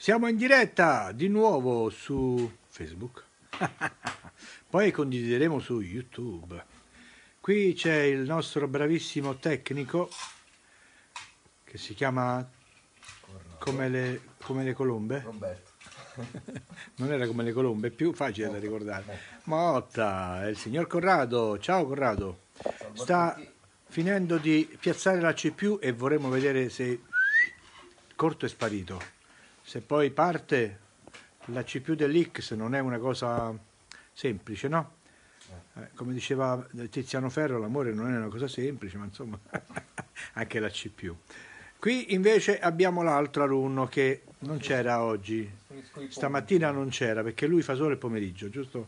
Siamo in diretta di nuovo su Facebook, poi condivideremo su YouTube. Qui c'è il nostro bravissimo tecnico che si chiama come le colombe. Roberto. Non era come le colombe, è più facile da ricordare. Motta, è il signor Corrado. Ciao Corrado. Sta finendo di piazzare la CPU e vorremmo vedere se Corto è sparito. Se poi parte la CPU dell'X non è una cosa semplice, no? Come diceva Tiziano Ferro, l'amore non è una cosa semplice, ma insomma anche la CPU. Qui invece abbiamo l'altro alunno che non c'era oggi, stamattina non c'era perché lui fa solo il pomeriggio, giusto?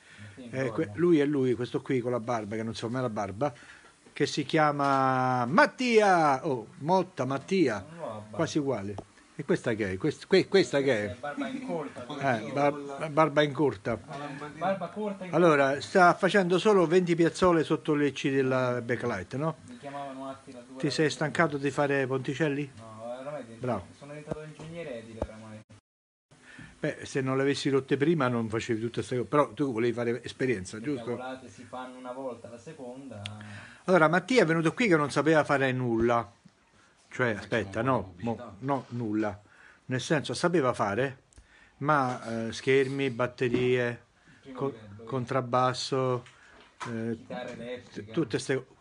Lui è lui, questo qui con la barba, che non so come è la barba, che si chiama Mattia, Motta, Mattia, quasi uguale. E questa che è? Questa che è? Barba incolta. Barba incorta. Barba corta in Allora, sta facendo solo 20 piazzole sotto le C della backlight, no? Mi chiamavano Attila due. Ti sei stancato di fare ponticelli? No, veramente. Bravo. Sono diventato ingegnere edile oramai. Beh, se non le avessi rotte prima non facevi tutte queste cose, però tu volevi fare esperienza, Le giusto? cavolate si fanno una volta, la seconda. Allora, Mattia è venuto qui che non sapeva fare nulla. Cioè, aspetta, no, nulla. Nel senso, sapeva fare, ma schermi, batterie, contrabbasso, Chitarra elettrica. tutte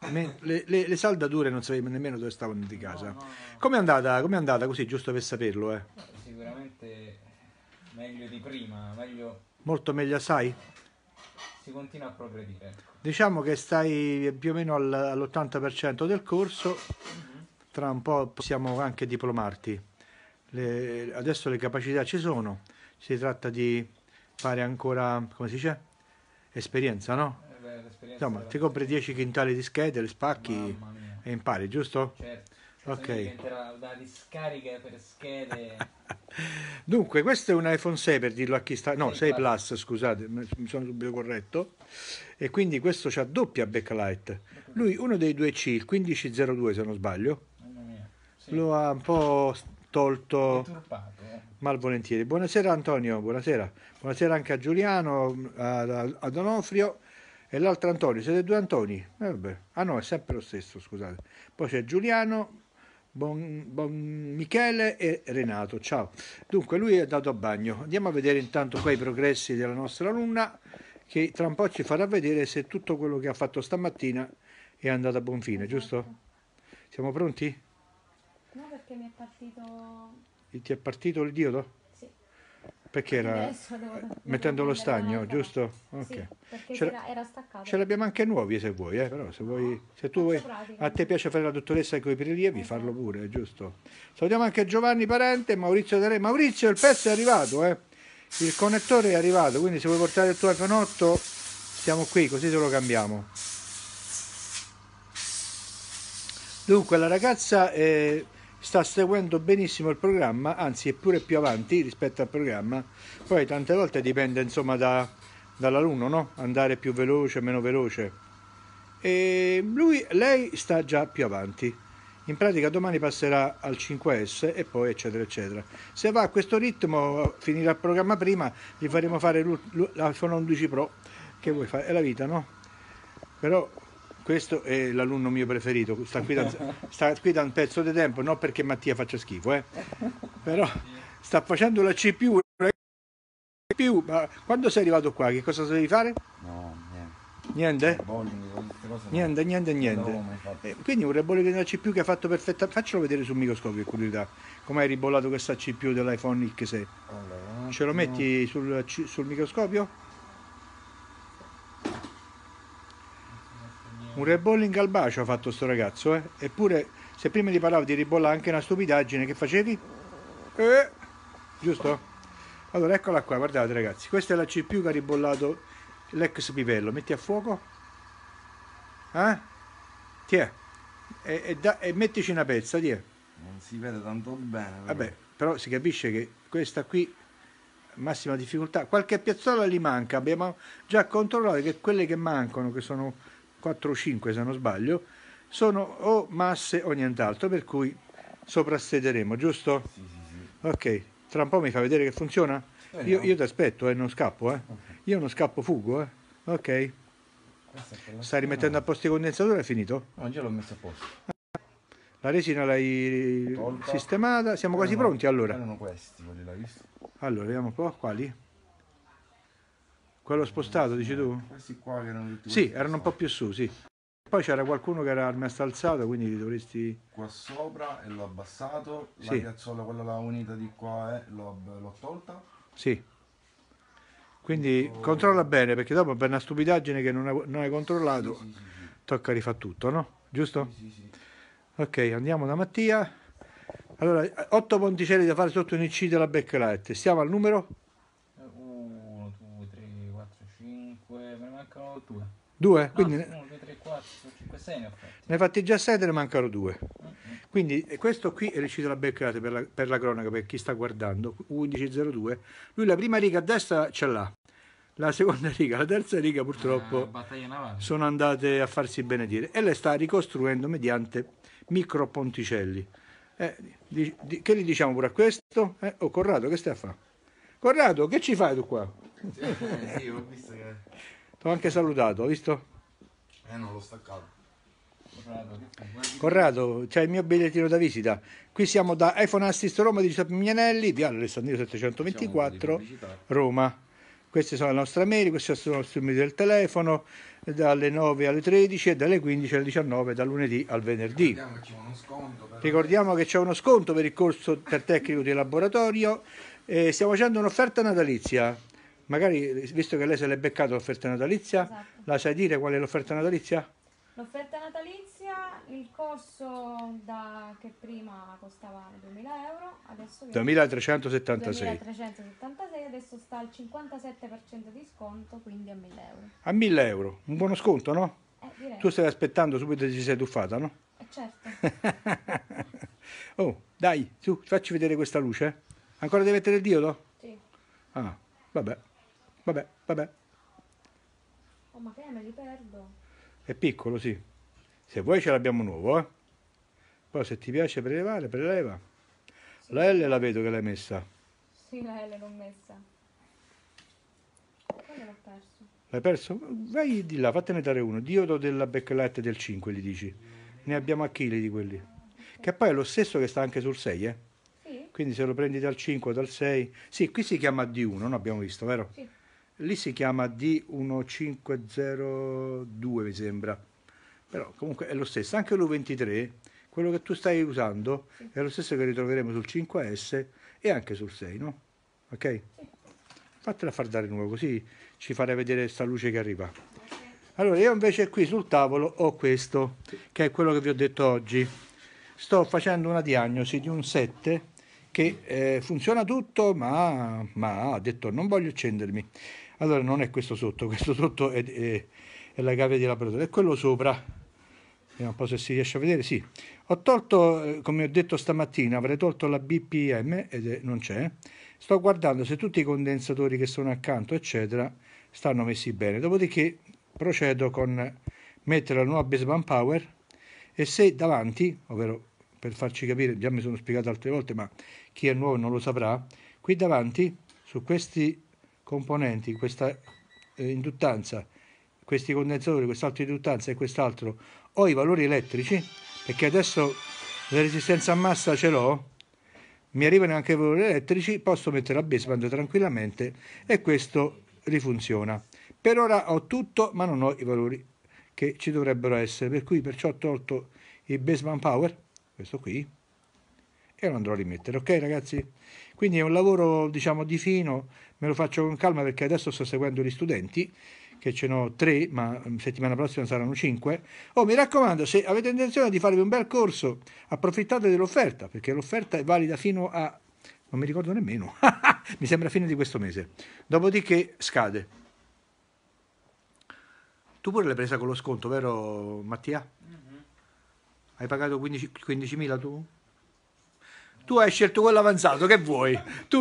le saldature non sapeva nemmeno dove stavano di casa. No. Com'è andata? Com'è andata così, giusto per saperlo, Sicuramente meglio di prima, meglio. Molto meglio, sai? Si continua a progredire. Ecco. Diciamo che stai più o meno all'80% del corso, tra un po' possiamo anche diplomarti. Adesso le capacità ci sono, si tratta di fare ancora, come si dice? Esperienza, no? Insomma, ti compri 10 quintali di schede, le spacchi e impari, giusto? Certo. Ok. Diventerà da discarica per schede. Dunque, questo è un iPhone 6 per dirlo a chi sta... No, 6 Plus, scusate, mi sono subito corretto. E quindi questo c'ha doppia backlight. Lui, uno dei due C, il 1502 se non sbaglio, Mamma mia. Sì. lo ha un po' tolto Deturpato. malvolentieri. Buonasera Antonio, buonasera. Buonasera anche a Giuliano, a Donofrio e l'altro Antonio. Siete due Antoni? Vabbè. Ah no, è sempre lo stesso, scusate. Poi c'è Giuliano, Michele e Renato. Ciao. Dunque, lui è andato a bagno. Andiamo a vedere intanto qua i progressi della nostra alunna, che tra un po' ci farà vedere se tutto quello che ha fatto stamattina è andato a buon fine, giusto? Siamo pronti? No, perché mi è partito... Ti è partito il diodo? Sì. Perché era Adesso devo mettendo lo prendere stagno, un'altra. giusto? Sì, Ok. perché era staccato. Ce l'abbiamo anche nuovi se vuoi, però se vuoi, se tu vuoi, a te piace fare la dottoressa con i prelievi, farlo pure, giusto? Salutiamo anche Giovanni Parente, Maurizio De Re. Maurizio, il pezzo è arrivato, il connettore è arrivato, quindi se vuoi portare il tuo iPhone 8 siamo qui, così te lo cambiamo. Dunque la ragazza sta seguendo benissimo il programma, anzi è pure più avanti rispetto al programma, poi tante volte dipende insomma dall'alunno, no? Andare più veloce, meno veloce. E lei sta già più avanti. In pratica domani passerà al 5S e poi eccetera eccetera. Se va a questo ritmo, finirà il programma prima, gli faremo fare l'iPhone 11 Pro, che vuoi fare? È la vita, no? Però questo è l'alunno mio preferito, sta qui da un pezzo di tempo, non perché Mattia faccia schifo, però sta facendo la CPU, ma quando sei arrivato qua, che cosa devi fare? No, Niente? niente. Niente. Quindi un rebollo della CPU che ha fatto perfettamente. Faccelo vedere sul microscopio, per curiosità. Come hai ribollato questa CPU dell'iPhone X6? Allora, Ce lo metti sul microscopio? Un rebolling al bacio ha fatto sto ragazzo, Eppure, se prima ti parlavo di ribollare anche una stupidaggine, che facevi? Giusto? Allora, eccola qua, guardate ragazzi. Questa è la CPU che ha ribollato l'ex pivello. Metti a fuoco. Tiè. E mettici una pezza, tiè. non si vede tanto bene. Vabbè, però si capisce che questa qui, massima difficoltà. Qualche piazzola gli manca. Abbiamo già controllato che quelle che mancano, che sono 4 o 5 se non sbaglio, sono o masse o nient'altro, per cui soprassederemo, giusto? Sì. Ok, Tra un po' mi fai vedere che funziona? Io ti aspetto, non scappo, Io non scappo, fuggo, Ok. Stai rimettendo a posto i condensatori, è finito? No, già l'ho messo a posto. La resina l'hai Tolta. sistemata, siamo quasi pronti allora. Erano questi, quelli l'hai visto? Allora, vediamo un po', quali? Quello spostato, dici tu? Questi qua che erano tutti Sì, questi erano un po' più su, sì. Poi c'era qualcuno che era al mezzo alzato, quindi li dovresti... qua sopra e l'ho abbassato, la Sì. piazzola quella là unita di qua l'ho tolta. Sì. Quindi controlla bene, perché dopo per una stupidaggine che non hai controllato, Sì, tocca rifare tutto, no? Giusto? sì. Ok, andiamo da Mattia. Allora, 8 ponticelli da fare sotto un IC della backlight. Stiamo al numero 1, 2, 3, 4, 5, me ne mancano 2. 2, No, quindi 1, 2, 3, 4, 5, 6 ne ho fatti. ne hai fatti già 6, te ne mancano 2. Quindi questo qui è l'IC della backlight per la cronaca, per chi sta guardando, U1102. Lui la prima riga a destra ce l'ha, la seconda riga, la terza riga purtroppo Battaglia navale. sono andate a farsi benedire e le sta ricostruendo mediante micro ponticelli. Che gli diciamo pure a questo? Oh Corrado, che stai a fare? Corrado, che ci fai tu qua? Sì, ho visto che... Ti ho anche salutato, hai visto? non l'ho staccato. Corrado, c'è il mio bigliettino da visita. Qui siamo da iPhone Assist Roma di Giuseppe Mignanelli, Viale Alessandrino 724, Roma. Queste sono le nostre mail, questi sono i nostri numeri del telefono, dalle 9 alle 13 e dalle 15 alle 19, dal lunedì al venerdì. Ricordiamo che c'è uno sconto per il corso per tecnico di laboratorio. Stiamo facendo un'offerta natalizia. Magari, visto che lei se l'è beccata l'offerta natalizia, Esatto. la sai dire qual è l'offerta natalizia? L'offerta natalizia, il corso che prima costava 2.000 euro, adesso 2376. 2.376, adesso sta al 57% di sconto, quindi a 1.000 euro. A 1000 euro, un buono sconto, no? Direi. Tu stai aspettando, subito ti sei tuffata, no? Certo. Oh, dai, su, facci vedere questa luce. Ancora devi mettere il diodo? Sì. Ah, vabbè. Oh, ma che me li perdo? È piccolo, sì. Se vuoi ce l'abbiamo nuovo, Poi se ti piace prelevare, preleva. La L la vedo che l'hai messa. Sì, la L l'ho messa. Quello l'ho perso. L'hai perso? Vai di là, fatene dare uno. Diodo della backlight del 5, gli dici. Ne abbiamo a chili di quelli. Che poi è lo stesso che sta anche sul 6, Sì? Quindi se lo prendi dal 5 o dal 6... Sì, qui si chiama D1, non abbiamo visto, vero? Sì. Lì si chiama D1502, mi sembra. Però comunque è lo stesso. Anche l'U23, quello che tu stai usando, è lo stesso che ritroveremo sul 5S e anche sul 6, no? Ok? Fatela far dare nuovo, così ci farei vedere sta luce che arriva. Allora, io invece qui sul tavolo ho questo, che è quello che vi ho detto oggi. Sto facendo una diagnosi di un 7 che funziona tutto, ma ha detto non voglio accendermi. Allora non è questo sotto è la chiave di laboratorio, è quello sopra. Vediamo un po' se si riesce a vedere, sì. Ho tolto, come ho detto stamattina, avrei tolto la BPM ed non c'è. Sto guardando se tutti i condensatori che sono accanto, eccetera, stanno messi bene. Dopodiché procedo con mettere la nuova baseband power e se davanti, ovvero per farci capire, già mi sono spiegato altre volte, ma chi è nuovo non lo saprà, qui davanti su questi componenti, questa induttanza, questi condensatori, quest'altro induttanza e quest'altro, ho i valori elettrici, perché adesso la resistenza a massa ce l'ho, mi arrivano anche i valori elettrici, posso mettere la baseband tranquillamente e questo rifunziona. Per ora ho tutto, ma non ho i valori che ci dovrebbero essere, per cui perciò ho tolto il baseband power, questo qui, e lo andrò a rimettere, ok ragazzi? Quindi è un lavoro, diciamo, di fino, me lo faccio con calma perché adesso sto seguendo gli studenti, che ce n'ho 3, ma settimana prossima saranno 5. Oh, mi raccomando, se avete intenzione di farvi un bel corso, approfittate dell'offerta, perché l'offerta è valida fino a... non mi ricordo nemmeno, mi sembra fine di questo mese. Dopodiché scade. Tu pure l'hai presa con lo sconto, vero Mattia? Hai pagato 15.000 tu? Tu hai scelto quello avanzato, che vuoi? Tu,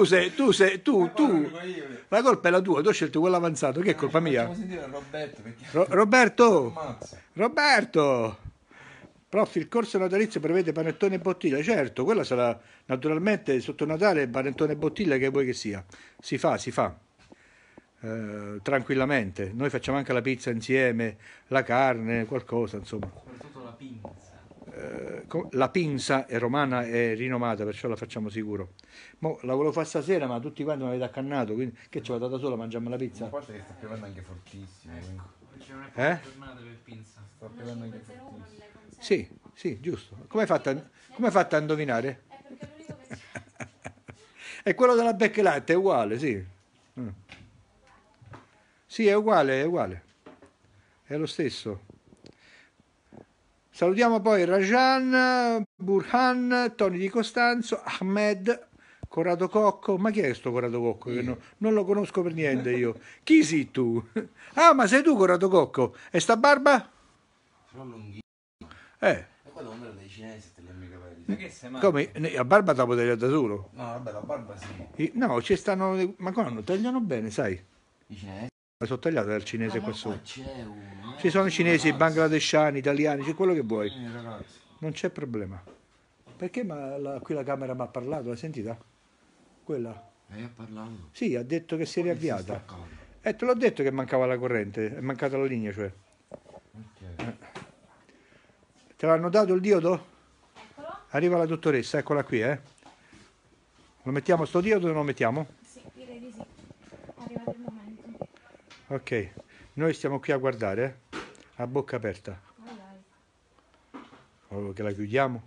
la colpa è la tua, tu hai scelto quello avanzato, che è colpa mia? Facciamo sentire a Roberto perché... Roberto! Prof, il corso natalizio prevede panettone e bottiglia? Certo, quella sarà naturalmente sotto Natale panettone e bottiglia che vuoi che sia. Si fa, tranquillamente. Noi facciamo anche la pizza insieme, la carne, qualcosa, insomma. Soprattutto la pinza. La pinza è romana e rinomata, perciò la facciamo sicuro. Mo la volevo fare stasera, ma tutti quanti mi avete accannato, quindi che ci vado da solo a mangiarmi la Ma pizza? a parte che sta piovendo anche fortissimo. quindi Oggi non è proprio Eh? giornata per pinza. Sta piovendo anche 501 non fortissimo. le consente. Sì, sì, giusto. Come hai fatto a indovinare? È perché l'unico che c'è. È quello della Becchelat, è uguale, sì. Mm. Sì, è uguale, è uguale. È lo stesso. Salutiamo poi Rajan, Burhan, Tony Di Costanzo, Ahmed, Corrado Cocco. Ma chi è sto Corrado Cocco? Che non lo conosco per niente io. Chi sei tu? Ah, ma sei tu Corrado Cocco? E sta barba? Però lunghissimo. Eh, E poi devo andare dai cinesi e tagliarmi i capelli. Ma che sei matto? come? La barba te la puoi tagliare da solo? No, vabbè, la barba sì. No, ci stanno... Ma qua non tagliano bene, sai? I cinesi? La sono tagliata dal cinese qua Ma sopra. c'è uno. Ci sono cinesi, bangladesciani, italiani, c'è quello che vuoi. Ragazzi. Non c'è problema. Perché qui la camera mi ha parlato, l'hai sentita? Quella? Lei ha parlato? Sì, ha detto che si è Poi si è riavviata. staccato. E te l'ho detto che mancava la corrente, è mancata la linea, cioè. Ok. Te l'hanno dato il diodo? Eccolo. Arriva la dottoressa, eccola qui, eh. Lo mettiamo sto diodo o non lo mettiamo? Sì, direi di sì. È arrivato il momento. Ok, noi stiamo qui a guardare, a bocca aperta. Vai, vai. Oh, che la chiudiamo?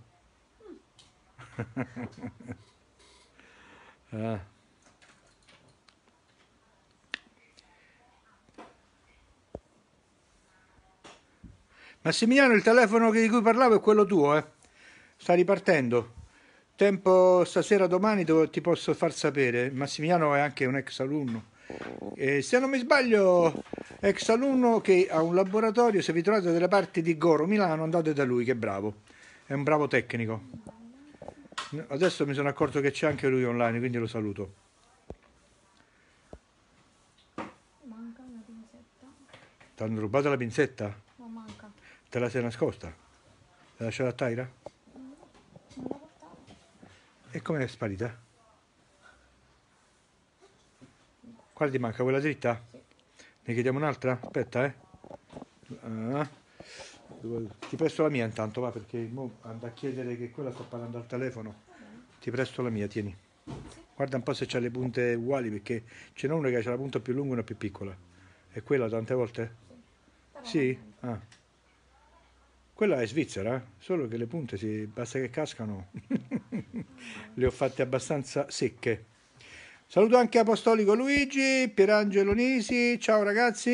Ah. Massimiliano, il telefono di cui parlavo è quello tuo, eh? Sta ripartendo. Tempo stasera, domani ti posso far sapere. Massimiliano è anche un ex alunno. Se non mi sbaglio, ex alunno che ha un laboratorio, se vi trovate dalle parti di Goro, Milano, andate da lui, che è bravo. È un bravo tecnico. Adesso mi sono accorto che c'è anche lui online, quindi lo saluto. Manca una pinzetta. Ti hanno rubato la pinzetta? No, manca. Te la sei nascosta? L'hai lasciata a Taira? Non la portavo. E come è sparita? Quale ti manca? Quella dritta? Ne chiediamo un'altra? Aspetta, eh. Ah. Ti presto la mia intanto, va, perché mo ando a chiedere che quella sta parlando al telefono. Ti presto la mia, tieni. Guarda un po' se c'ha le punte uguali, perché ce n'è una che ha la punta più lunga e una più piccola. E quella tante volte? Però Sì? Ah. Quella è svizzera, solo che le punte, basta che cascano, le ho fatte abbastanza secche. Saluto anche Apostolico Luigi, Pierangelo Nisi, ciao ragazzi.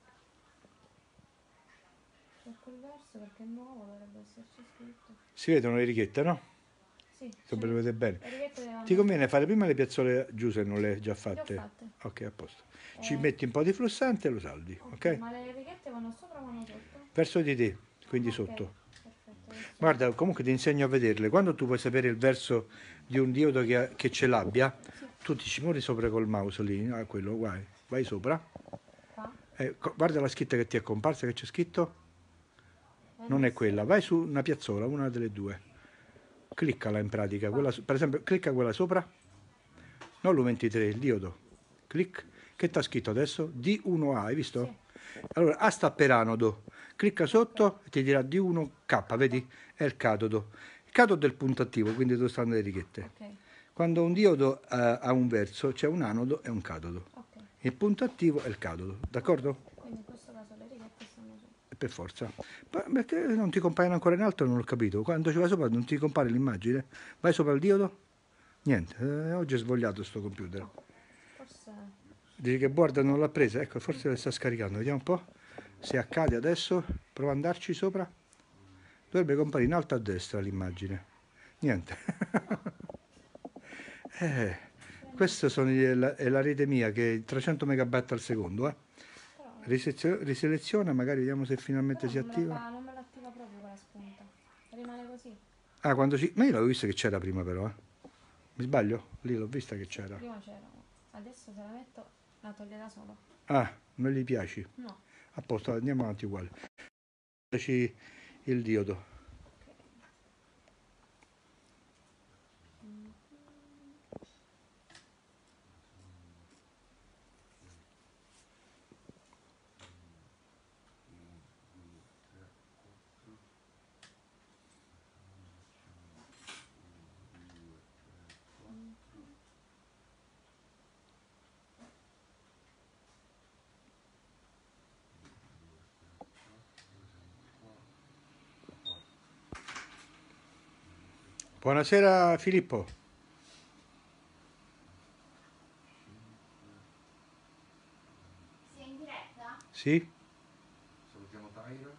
c'è quel verso perché è nuovo, dovrebbe esserci scritto. Si vedono le righette, no? Sì. Se ve le vedete bene. Le righette devono Ti conviene fare prima le piazzole giù se non le hai già Le ho fatte. fatte. Ok, a posto. Ci metti un po' di flussante e lo saldi, ok? Ma le righette vanno sopra o vanno sotto? Verso di te, quindi Ok, sotto. perfetto. adesso- Guarda, comunque ti insegno a vederle. Quando tu vuoi sapere il verso di un diodo che ce l'abbia, tu ti ci muovi sopra col mouse lì, quello, vai sopra. Qua. Guarda la scritta che ti è comparsa, che c'è scritto. Non è quella, vai su una piazzola, una delle due. Cliccala in pratica, per esempio, clicca quella sopra. Non l'U23, il diodo. Clic. Che ti ha scritto adesso? D1A, hai visto? Allora, A sta per anodo. Clicca sotto e ti dirà D1K, vedi? È il catodo. Il catodo è il punto attivo, quindi dove stanno le righette. Ok, Quando un diodo ha un verso, c'è un anodo e un catodo. ok. Il punto attivo è il catodo, d'accordo? Quindi in questo caso le righette stanno su. Per forza. Perché non ti compaiono ancora in alto? Non ho capito. Quando ci vai sopra non ti compare l'immagine? Vai sopra il diodo? Niente, oggi è svogliato sto computer. Forse Dici che Board non l'ha presa? Ecco, forse la sta scaricando. Vediamo un po' se accade adesso. Prova ad andarci sopra. Dovrebbe comparire in alto a destra l'immagine. Niente. Questa è la rete mia che è 300 megabyte al secondo. Riseleziona, magari vediamo se finalmente si attiva. non me l'attiva proprio quella spunta. Rimane così. Ah, ma io l'avevo vista che c'era prima però, Mi sbaglio? Lì l'ho vista che c'era. Prima c'era. Adesso se la metto la toglie da solo. Ah, non gli piaci? No. A posto, andiamo avanti uguale. Mettici il diodo. Buonasera Filippo. Sei in diretta? Sì? Salutiamo Tyra.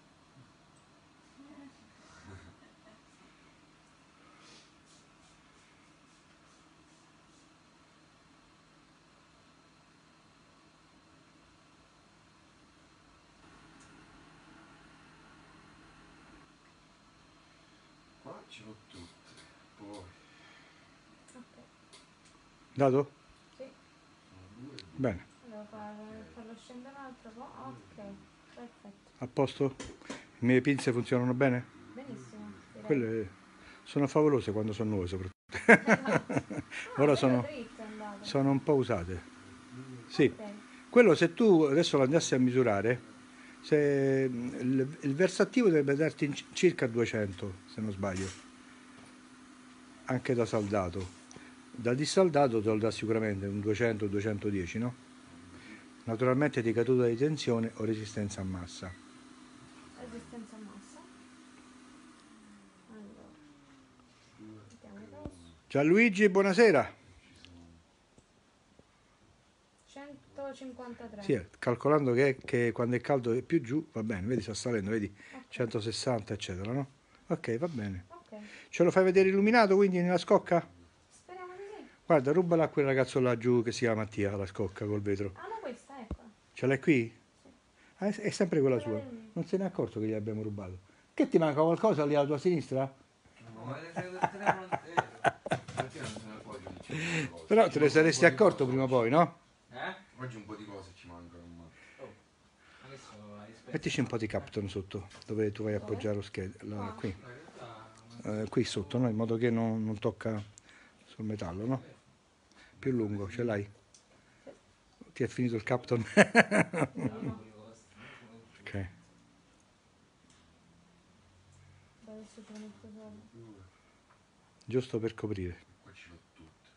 Qua ce l'ho tutte. Poi Ok. Dato? Sì. sono 2 e 2. Bene. Devo farlo scendere un altro po'. Ok, perfetto. A posto? Le mie pinze funzionano bene? Benissimo. Direi. Quelle sono favolose quando sono nuove soprattutto. Ah, Ora bello dritto è andato. sono un po' usate. Sì. Ok. Quello se tu adesso lo andassi a misurare, se il versattivo dovrebbe darti circa 200, se non sbaglio, anche da saldato. Da dissaldato te lo dà sicuramente un 200-210, no? Naturalmente di caduta di tensione o resistenza a massa. Resistenza a massa. Allora, mettiamo il rosso. Gianluigi, buonasera. 153. Sì, calcolando che quando è caldo è più giù, va bene, vedi sta salendo, vedi, Ok. 160 eccetera, no? Ok, va bene. Ok. Ce lo fai vedere illuminato quindi nella scocca? Speriamo di sì. Guarda, rubala a quel ragazzo laggiù che si chiama Mattia, la scocca col vetro. Ah, no, questa, eccola. Ce l'hai qui? Sì. Ah, è sempre quella Quella sua. del mio. Non se n'è accorto che gli abbiamo rubato. Che ti manca qualcosa lì alla tua sinistra? No, ma le frego del telefono. Perché non se ne accorge che c'è questa cosa? Però Ci te ne manca saresti un po' di accorto cose prima o oggi. poi, no? Oggi un po' di cose ci mancano. Ma... Oh, adesso hai spezzato. Mettici un po' di Capton sotto, dove tu vai a Dove? appoggiare lo scheda. Ah. Qui. No, in realtà Qui sotto, no? In modo che non tocca sul metallo, no? Più lungo, ce l'hai? Ti è finito il Capton? No. Ok. Adesso ce lo metto sopra. Giusto per coprire. Qua ce l'ho tutte.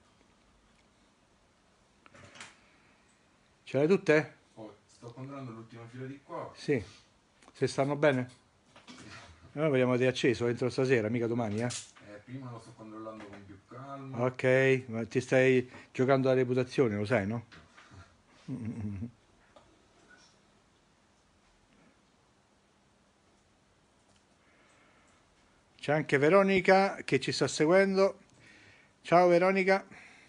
Ce l'hai tutte? Poi sto controllando l'ultima fila di qua. Sì. Se stanno bene? Noi vogliamo di acceso entro stasera, mica domani, eh? Prima lo sto controllando con più calma. Ok, ma ti stai giocando la reputazione, lo sai, no? C'è anche Veronica che ci sta seguendo. Ciao Veronica.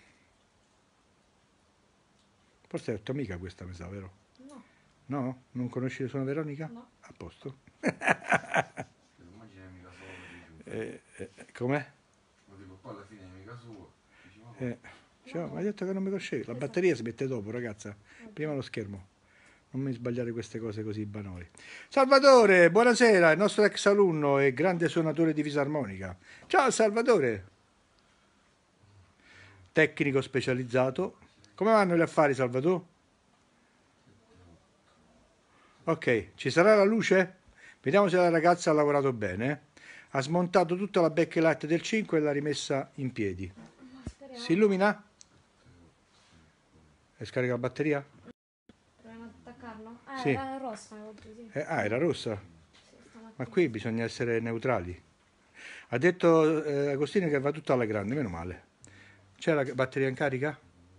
Forse è tua amica questa, mi sa, vero? No, No? Non conosci sono Veronica? no. A posto. Immagina è mica sua, dice. Com'è? Lo dico qua alla fine è mica sua. Dici, ma Cioè, mi hai detto che non mi conoscevi. La batteria si mette dopo, ragazza. Prima lo schermo. Non mi sbagliare queste cose così banali. Salvatore, buonasera, il nostro ex alunno e grande suonatore di fisarmonica. Ciao Salvatore. Tecnico specializzato. Come vanno gli affari, Salvatore? Ok, ci sarà la luce? Vediamo se la ragazza ha lavorato bene. Ha smontato tutta la backlight del 5 e l'ha rimessa in piedi. Ma speriamo. Si illumina? E scarica la batteria? Proviamo ad attaccarlo? Sì. Era rossa, oggi, sì. Era rossa. Sì, stamattina. Ma qui bisogna essere neutrali. Ha detto Agostino che va tutto alla grande, meno male. C'è la batteria in carica?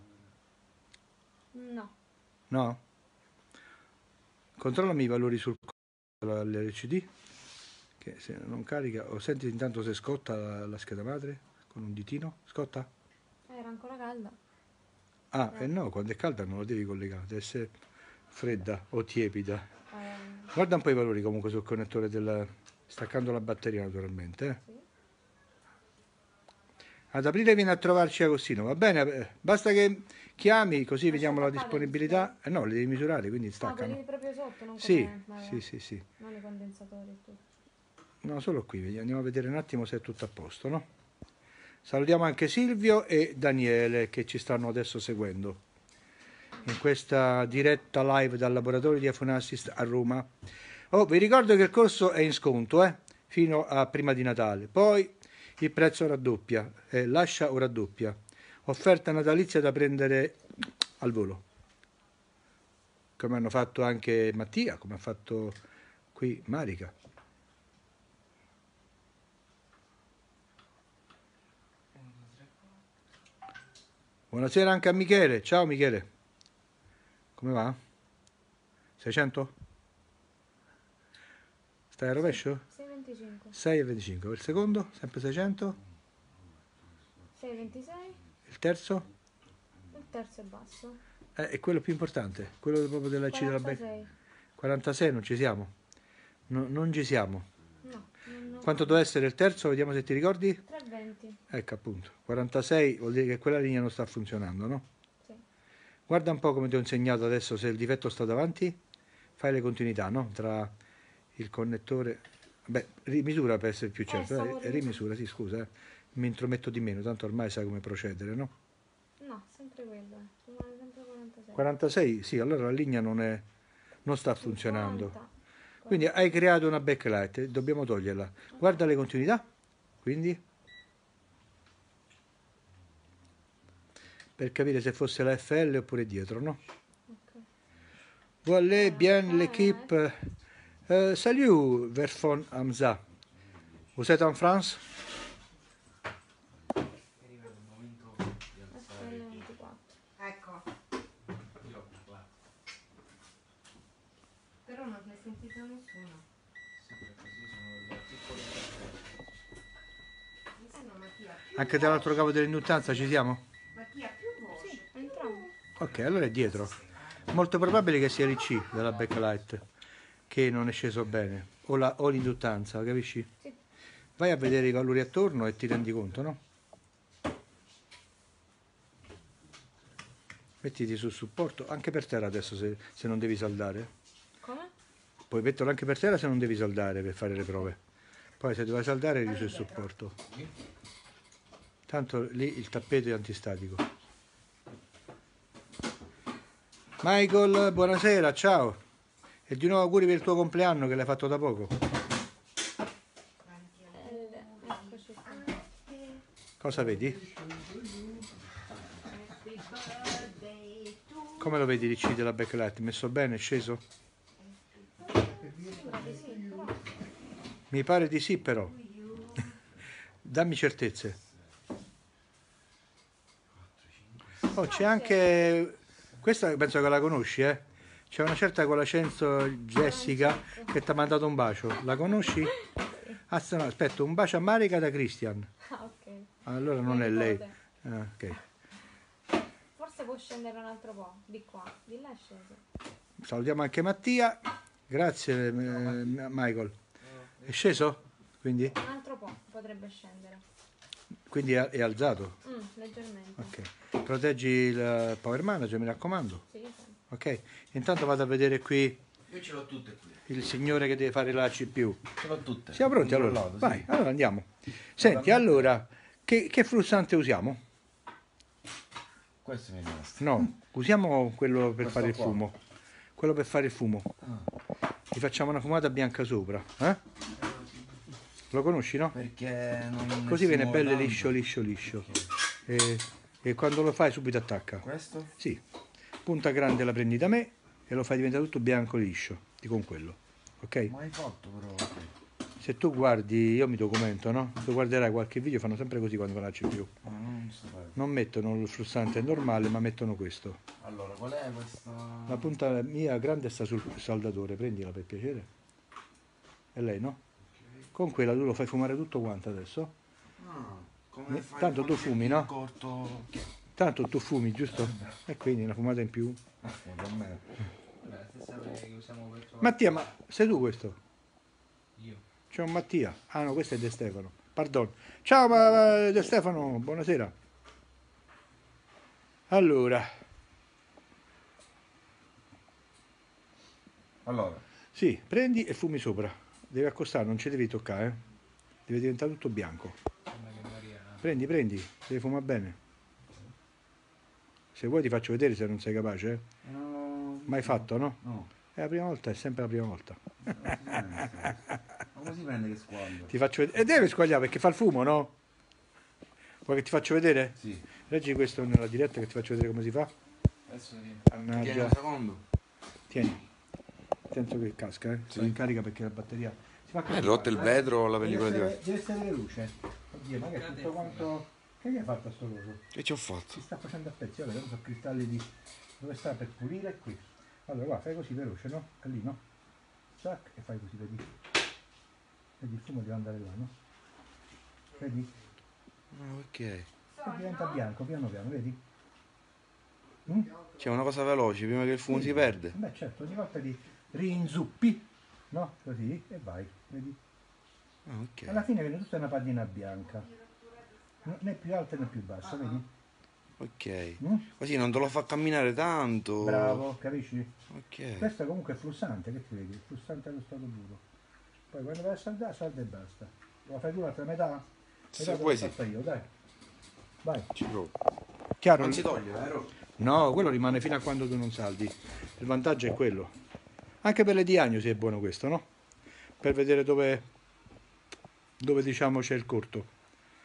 No. No? Controllami i valori sul LCD, che se non carica, o senti intanto se scotta la scheda madre con un ditino. Scotta? Era ancora calda. Ah, no, quando è calda non la devi collegare, deve essere fredda o tiepida. Guarda un po' i valori comunque sul connettore staccando la batteria naturalmente. Sì. Ad aprile viene a trovarci Agostino, va bene? Basta che chiami così vediamo la attaccate gli disponibilità. No, li devi misurare, quindi Ah, staccano. quelli proprio sotto, non Sì, come... magari. sì. Non i condensatori e tutto. No, solo qui, andiamo a vedere un attimo se è tutto a posto, no? Salutiamo anche Silvio e Daniele che ci stanno adesso seguendo in questa diretta live dal laboratorio di iPhone Assist a Roma. Oh, vi ricordo che il corso è in sconto, fino a prima di Natale. Poi il prezzo raddoppia, lascia o raddoppia. Offerta natalizia da prendere al volo. Come hanno fatto anche Mattia, come ha fatto qui Marica. Buonasera anche a Michele. Ciao Michele. Come va? 600? Stai a rovescio? 6,25. 6,25. Per il secondo? Sempre 600? 6,26. Il terzo? Il terzo è basso. È quello più importante. Quello proprio della C della becca. 46. 46 non ci siamo. Non ci siamo. No, Quanto deve essere il terzo? Vediamo se ti ricordi. 3,20. Ecco appunto. 46 vuol dire che quella linea non sta funzionando, no? Sì. Guarda un po' come ti ho insegnato adesso, se il difetto sta davanti, fai le continuità, no? Tra il connettore, beh, rimisura per essere più certo, stavo rimisura, sì, scusa, mi intrometto di meno, tanto ormai sai come procedere, no? No, sempre quello. Rimane sempre 46. 46, sì, allora la linea non sta funzionando. 50. Quindi hai creato una backlight, dobbiamo toglierla. Guarda le continuità, quindi, per capire se fosse la FL oppure dietro, no? Ok. Voilà bien l'équipe. Salut, Verfon Hamza. Vous êtes en France? Arriva il momento di alzare FL 24. Ecco, io ho qua. però non si è sentito nessuno. Sempre così sono delle piccole Nessuno, Mattia, più Anche dall'altro capo dell'induttanza ci siamo? Mattia, più voce. Sì, entrambi. Ok, allora è dietro. Molto probabile che sia l'IC della backlight che non è sceso bene, o l'induttanza, capisci? Sì. Vai a vedere i valori attorno e ti rendi conto, no? Mettiti sul supporto, anche per terra adesso se non devi saldare. Come? Puoi metterlo anche per terra se non devi saldare per fare le prove. Poi se dovrai saldare eri sul supporto. Tanto lì il tappeto è antistatico. Michael, buonasera, ciao. E di nuovo auguri per il tuo compleanno che l'hai fatto da poco. Eccoci qua. Cosa vedi? Come lo vedi l'IC della backlight? Messo bene, sceso? Sembra di sì, però. Mi pare di sì però. Dammi certezze. Oh, c'è anche... Questa penso che la conosci, eh? C'è una certa Colacenzo Jessica che ti ha mandato un bacio. La conosci? Ah, no, aspetta, un bacio a Marica da Christian. Ah, ok. Allora non è Mia lei. nipote. Ah, ok. Forse può scendere un altro po'. Di qua. Di là è sceso. Salutiamo anche Mattia. Grazie Michael. È sceso? Quindi? Un altro po' potrebbe scendere. Quindi è alzato. Leggermente. Ok. Proteggi il power manager, mi raccomando. Sì, sì. Ok. Intanto vado a vedere qui Io ce l'ho tutte qui. il signore che deve fare la CPU. Ce l'ho tutte. Siamo pronti allora? Controllato, Vai, sì. allora andiamo. Senti, allora, che frullante usiamo? Questo mi è rimasto. No, usiamo quello per Questo fare il qua. fumo. Quello per fare il fumo. Gli facciamo una fumata bianca sopra. Lo conosci, no? Perché non Così si viene muove bello tanto. liscio, liscio, liscio. E quando lo fai subito attacca. Questo? Sì, punta grande la prendi da me e lo fai diventare tutto bianco liscio, con quello. Ok? Mai fatto però. Se tu guardi, io mi documento, no? Tu guarderai qualche video, fanno sempre così quando fanno la CPU. Ah, non sapevo. Non mettono il frullante normale, ma mettono questo. Allora, qual è questa? La punta mia grande sta sul saldatore, prendila per piacere. E lei no? Con quella tu lo fai fumare tutto quanto adesso. Ah, come fai Tanto tu quando fumi, è no? corto? Tanto tu fumi, giusto? E quindi una fumata in più. Per me. La stessa che usiamo per trovare Mattia, ma sei tu questo? io. C'è un Mattia. Ah no, questo è De Stefano. Pardon. Ciao De Stefano, buonasera. Allora, Allora, sì, prendi e fumi sopra. Devi accostare, non ci devi toccare, eh. Deve diventare tutto bianco. Sembra che Maria... Prendi, devi fumare bene. Se vuoi ti faccio vedere se non sei capace, eh. no, Mai fatto, no? no. È la prima volta, è sempre la prima volta. Ma come si prende che squaglio? Ti faccio vedere. E deve squagliare perché fa il fumo, no? Vuoi che ti faccio vedere? Sì. Leggi questo nella diretta che ti faccio vedere come si fa. Adesso Tieni Mannaggia. un secondo. Tieni. Attento che casca, eh. Sì. Lo incarica perché la batteria. Si fa così, È rotto il guarda, vetro o la Deve pellicola di essere luce. Oddio, ma che è tutto quanto. Che gli hai fatto a sto coso? Che ci ho fatto? Si sta facendo a pezzi, allora, sono cristalli di... Dove sta per pulire? Qui. Allora, guarda, fai così veloce, no? È lì, no? Zac, e fai così, vedi? Vedi, il fumo deve andare là, no? Vedi? Ah, ok. E diventa bianco, piano piano, vedi? Mm? C'è una cosa veloce, prima che il fumo si perde. Beh, certo, ogni volta li rinzuppi, no? Così, e vai, vedi? Ah, ok. Alla fine viene tutta una pallina bianca. Né più alta né più bassa, vedi? Ok. Mm? Così non te lo fa camminare tanto. Bravo, capisci? Ok. Questo comunque è flussante, che ti vedi? Flussante allo stato puro. Poi quando vai a saldare, salda e basta. Lo fai tu l'altra metà? Se Metà te vuoi l'ho sì. fatta io, dai. Vai. Ci provo. Chiaro? Non si toglie, vero? No, quello rimane fino a quando tu non saldi. Il vantaggio è quello. Anche per le diagnosi è buono questo, no? Per vedere dove diciamo c'è il corto.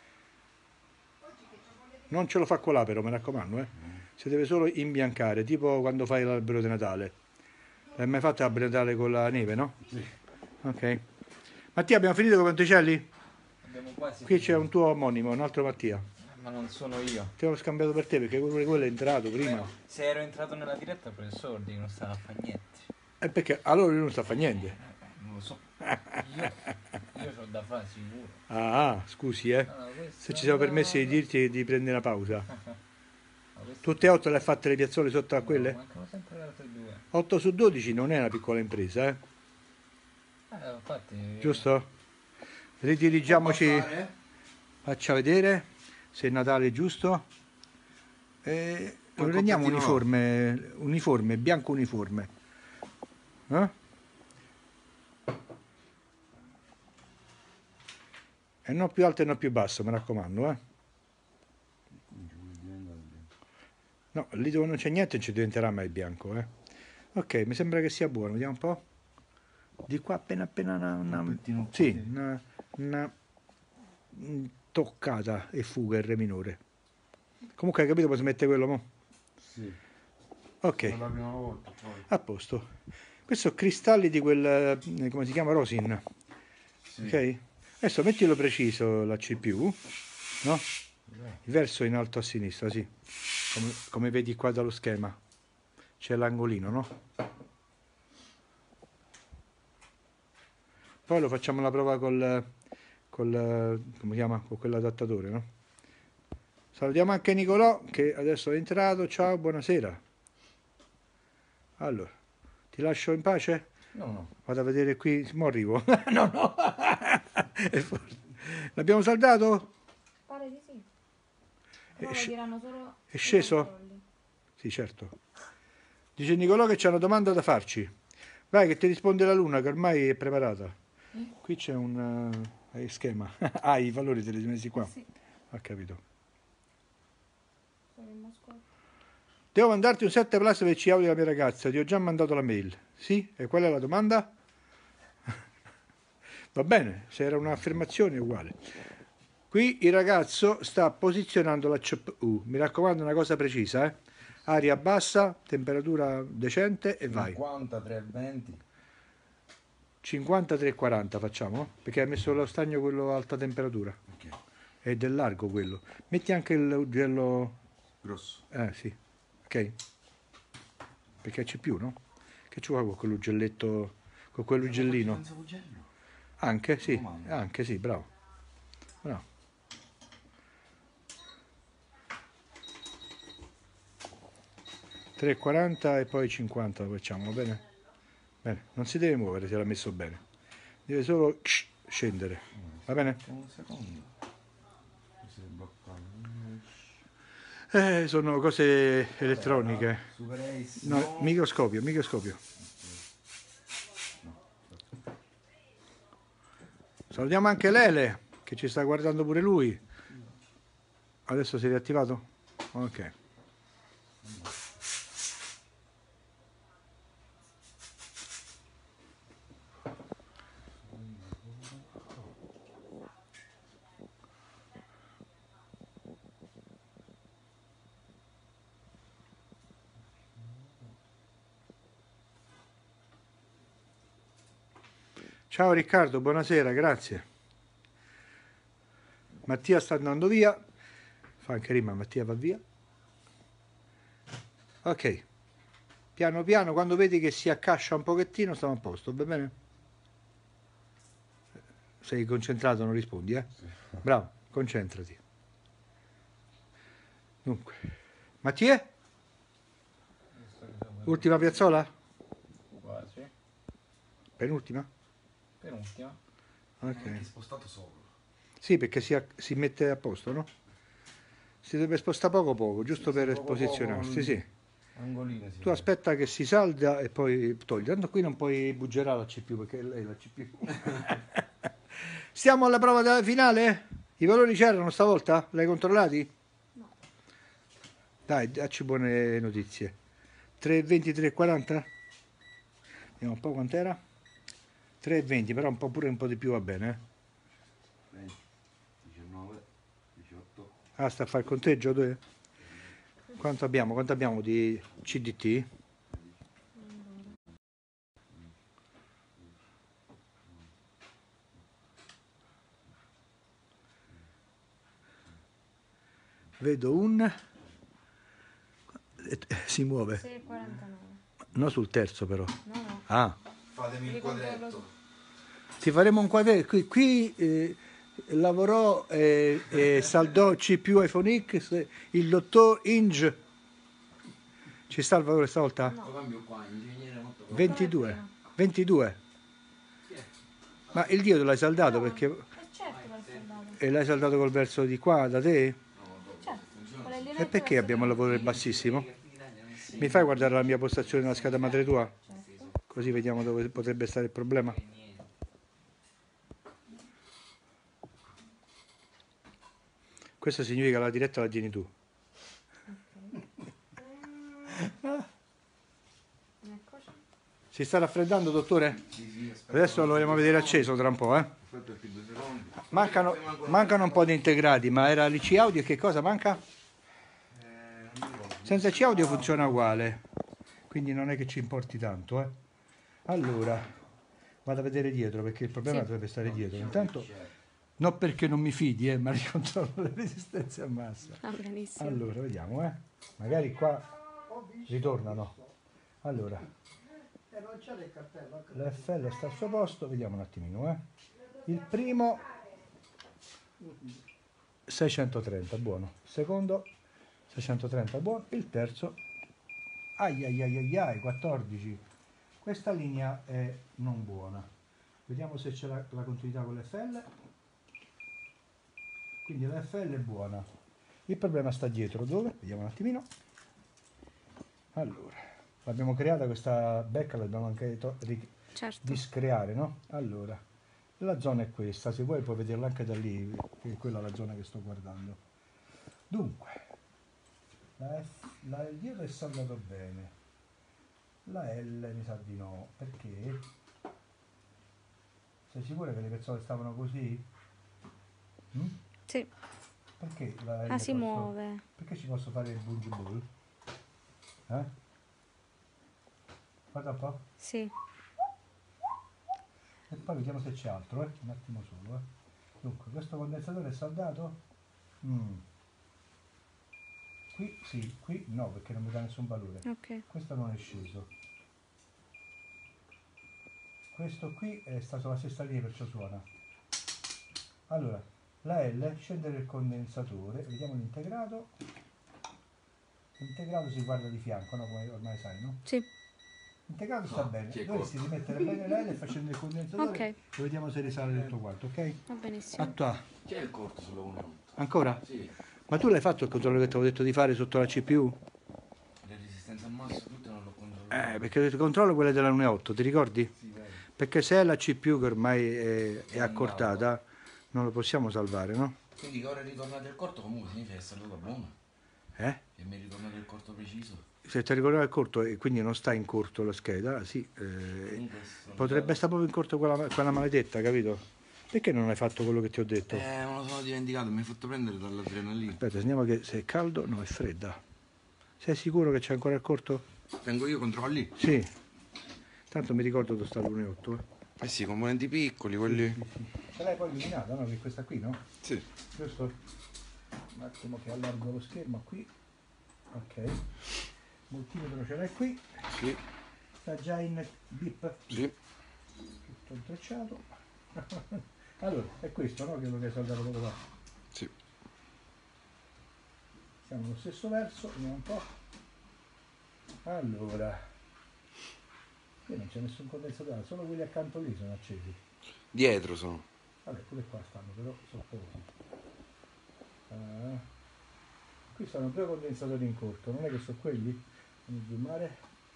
Non ce lo fa colà però, mi raccomando, Si deve solo imbiancare, tipo quando fai l'albero di Natale. L'hai mai fatto l'albero di Natale con la neve, no? Sì. Ok. Mattia, abbiamo finito con i Ponticelli? Abbiamo quasi Qui c'è finito. un tuo omonimo, un altro Mattia. Ma non sono io. Ti ho scambiato per te perché quello è entrato prima. Se ero entrato nella diretta per sordi non stava a fare niente. E perché allora lui non sta a fare niente. Non lo so. Io ho da fare sicuro. Ah, scusi, Allora, questo Se ci siamo no. permessi di dirti di prendere una pausa. Ma questo- Tutte e 8 le hai fatte le piazzole sotto a no, quelle? mancano sempre le altre due. 8 su 12 non è una piccola impresa, Infatti. giusto? Ridirigiamoci, faccia vedere se il Natale è giusto. E lo Quel rendiamo completino uniforme, bianco uniforme. E non più alto e non più basso, mi raccomando, No, lì dove non c'è niente non ci diventerà mai bianco, Ok, mi sembra che sia buono, vediamo un po'. Di qua appena sì, una toccata e fuga il re minore. Comunque hai capito come si mette quello, mo? Sì. Ok, Per la prima volta poi. a posto. Questi sono cristalli di quel, come si chiama, rosin. Sì. Ok? Adesso mettilo preciso la CPU, no? Il verso in alto a sinistra, sì. Come vedi qua dallo schema. C'è l'angolino, no? Poi lo facciamo la prova come si chiama? Con quell'adattatore, no? Salutiamo anche Nicolò che adesso è entrato. Ciao, buonasera. Allora, ti lascio in pace? No. Vado a vedere qui, mo arrivo. No. È forte. L'abbiamo saldato? Pare di sì. È Ora sc- diranno solo è sceso? i controlli. Sì, certo. Dice Nicolò che c'è una domanda da farci. Vai che ti risponde la Luna che ormai è preparata. Qui c'è un schema. I valori te li hai messi qua. Sì, Ho capito. sono in Mosca. Devo mandarti un 7 plus per C audio della mia ragazza. Ti ho già mandato la mail. Sì? E qual è la domanda? Va bene, se era un'affermazione è uguale. Qui il ragazzo sta posizionando la CPU. Mi raccomando una cosa precisa, Aria bassa, temperatura decente e vai. 53 20. 53-40 facciamo? Perché hai messo lo stagno quello a alta temperatura. Ok. È del largo quello. Metti anche l'ugello... Grosso. Sì. Ok? Perché c'è più, no? Che ci vuole con quell'ugelletto, con quell'ugellino? Senza ugello. Anche, sì. Domanda. Anche, sì, bravo. Bravo. $3,40 e poi 50 lo facciamo, va bene? Bene, non si deve muovere se l'ha messo bene. Deve solo scendere. Va bene? Un secondo. Si è bloccato. Sono cose elettroniche. Super Ace. No, microscopio. Salutiamo anche Lele, che ci sta guardando pure lui. Adesso si è riattivato? Ok. Ciao Riccardo, buonasera, grazie. Mattia sta andando via. Fa anche rima, Mattia va via. Ok. Piano piano, quando vedi che si accascia un pochettino, stiamo a posto, va bene? Sei concentrato, non rispondi, eh? Bravo, concentrati. Dunque, Mattia? Ultima piazzola? Quasi. Penultima? Penultima. Ok. È spostato solo. Sì, perché si mette a posto, no? Si deve spostare poco poco, giusto per poco posizionarsi, poco, sì. Angolino si Tu aspetta che si salda e poi togli. Tanto qui non puoi buggerare la CPU perché lei è la CPU. Stiamo alla prova della finale? I valori c'erano stavolta? L'hai controllati? No. Dai, dacci buone notizie. 3,20, 3,40? Vediamo un po' quant'era. 3,20, però un po' pure un po' di più va bene. 20, 19, 18. Ah, sta a fare il conteggio? Dove? Quanto abbiamo? Quanto abbiamo di CDT? Vedo un... si muove. 6,49. No sul terzo però. No, no. Ah, Fatemi il Ricontrollo. quadretto. ti faremo un quadretto. Qui lavorò e saldò CPU iPhone X il dottor Inge. Ci sta il valore stavolta? Lo cambio qua, ingegnere molto 22. 22. Ma il diodo l'hai saldato perché... certo l'ho saldato. E l'hai saldato col verso di qua, da te? Certo. Quello è E diretto perché verso abbiamo il valore bassissimo? Mi fai guardare la mia postazione nella scheda madre tua? Certo. Così vediamo dove potrebbe stare il problema. Questo significa la diretta la tieni tu. Eccoci. Si sta raffreddando, dottore? Sì, aspetta. Adesso lo vogliamo vedere acceso tra un po', eh? Aspetta più 2 secondi. Mancano un po' di integrati, ma era l'IC audio, che cosa manca? Non mi ricordo. Senza IC audio funziona uguale, quindi non è che ci importi tanto, eh? Allora, vado a vedere dietro, perché il problema Sì. dovrebbe stare dietro. Intanto, non perché non mi fidi, ma ricontrollo le resistenze a massa. Ah, benissimo. Allora, vediamo, eh? Magari qua ritornano. Allora, l'FL sta al suo posto, vediamo un attimino, eh? Il primo 630, buono. Il secondo 630, buono. Il terzo, ai ai ai ai ai, 14. Questa linea è non buona. Vediamo se c'è la continuità con l'FL. Quindi la FL è buona. Il problema sta dietro, dove? Vediamo un attimino. Allora, l'abbiamo creata questa becca, l'abbiamo anche Certo. discreare, no? Allora, la zona è questa, se vuoi puoi vederla anche da lì, che è quella la zona che sto guardando. Dunque, il diodo è saldato bene, la L mi sa di no, perché? Sei sicura che le pezzole stavano così? Mm? Sì. Perché la L Ah, si posso- muove. Perché ci posso fare il bungee ball? Eh? Guarda un po'. Sì. E poi vediamo se c'è altro, un attimo solo. Dunque, questo condensatore è saldato? Qui sì, qui no, perché non mi dà nessun valore. Ok. Questo non è sceso. Questo qui è stato la stessa linea, perciò suona. Allora, la L, scendere il condensatore, vediamo l'integrato. L'integrato si guarda di fianco, no? Come ormai sai, no? Sì. L'integrato sta No, bene, che dovresti rimettere bene la L facendo il condensatore Ok. e vediamo se risale tutto quanto, ok? Va benissimo. Attua. C'è il corto sulla 1.8. Ancora? Sì, Ma tu l'hai fatto il controllo che ti avevo detto di fare sotto la CPU? le resistenze al masso tutte non l'ho controllato. Perché il controllo quelle della 1.8, ti ricordi? Sì, vedi. Perché se è la CPU che ormai è accortata, non lo possiamo salvare, no? Quindi che ora è ritornato il corto comunque significa che è saldato buono. Eh? E mi è ritornato il corto preciso. Se ti ricordavi il corto e quindi non sta in corto la scheda, sì, Comunque sono potrebbe stare proprio in corto quella maledetta, capito? Perché non hai fatto quello che ti ho detto? me lo sono dimenticato, mi hai fatto prendere dall'adrenalina. Aspetta, andiamo che se è caldo, no, è fredda. Sei sicuro che c'è ancora il corto? Tengo io controlli? Sì. Tanto mi ricordo dove sta l'1.8, eh. Eh sì, componenti piccoli, quelli. Ce l'hai poi illuminata, no? Che questa qui, no? Sì. Giusto? Un attimo che allargo lo schermo qui. Ok. Multimetro ce l'hai qui. Sì, Sta già in bip. sì. Tutto intrecciato. Allora, è questo, no? Quello che hai saldato poco fa. Sì. Siamo allo stesso verso, vediamo un po'. Allora, qui non c'è nessun condensatore, solo quelli accanto lì sono accesi. Dietro sono. Vabbè, pure qua stanno, però sono pochi. Qui stanno due condensatori in corto, non è che sono quelli? Fammi zoomare.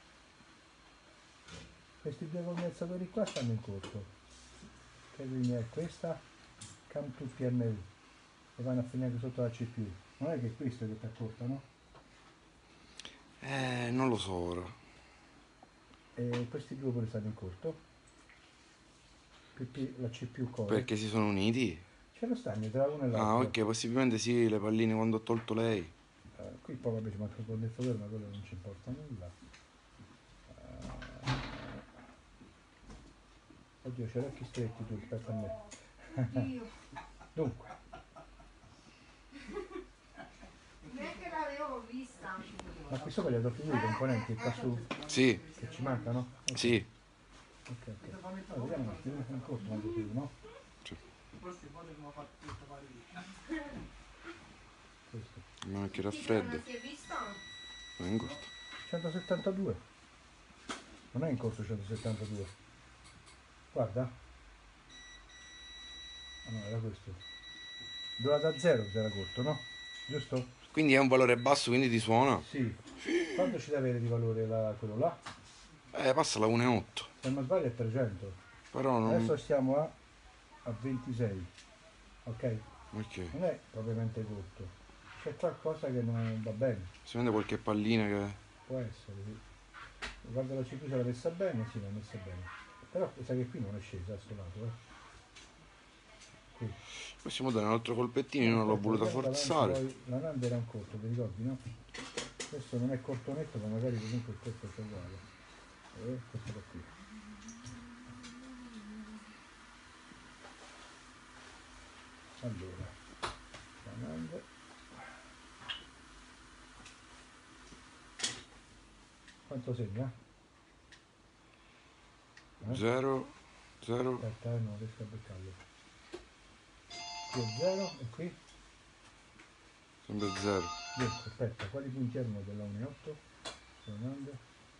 Questi due condensatori qua stanno in corto. Che linea è questa? Cam2 PMU. E vanno a finire sotto la CPU. Non è che questo che ti accortano? Non lo so ora. E questi due pure stanno in corto. La CPU core. Perché si sono uniti? Ce lo stanno tra uno e l'altro. Ah, ok, possibilmente sì, le palline quando ho tolto lei. Qui poi vabbè ci manca il condensatore, ma quello non ci importa nulla. Oddio, c'è gli occhi stretti tu, aspetta a me. Oddio, Dunque, neanche l'avevo vista. ma qui sopra gli ho dato due i componenti qua su Sì, che ci mancano? Ok. sì. Ok, ok. Allora, vediamo un attimo, un corto, ma più, no? Questo. Ma che Non raffreddo. si è vista? Non è in corto. 172. Non è in corso 172. Guarda. Ah no, era questo. Dura da 0 se era corto, no? Giusto? Quindi è un valore basso, quindi ti suona? Sì. Quanto ci deve avere di valore quello là? Passa la 1,8. Se non sbaglio è 300. Però Adesso non... stiamo a 26. Ok? Ok. Non è propriamente corto. C'è qualcosa che non va bene. Si vede qualche pallina che... Può essere, sì. Guarda la CPU se l'ha messa bene, sì, l'ha messa bene. Però sa che qui non è scesa a sto lato, Qui. Possiamo dare un altro colpettino, io non l'ho voluta forzare. Poi la NAND era un corto, ti ricordi, no? Questo non è corto netto, ma magari comunque il corto è uguale. E questo da qui. Allora, la NAND. Quanto segna? 0, 0, Aspetta, non riesco a beccarlo. Qui è 0 e qui? sempre 0. Dunque, aspetta, quali punti erano della 1.8? Fernando.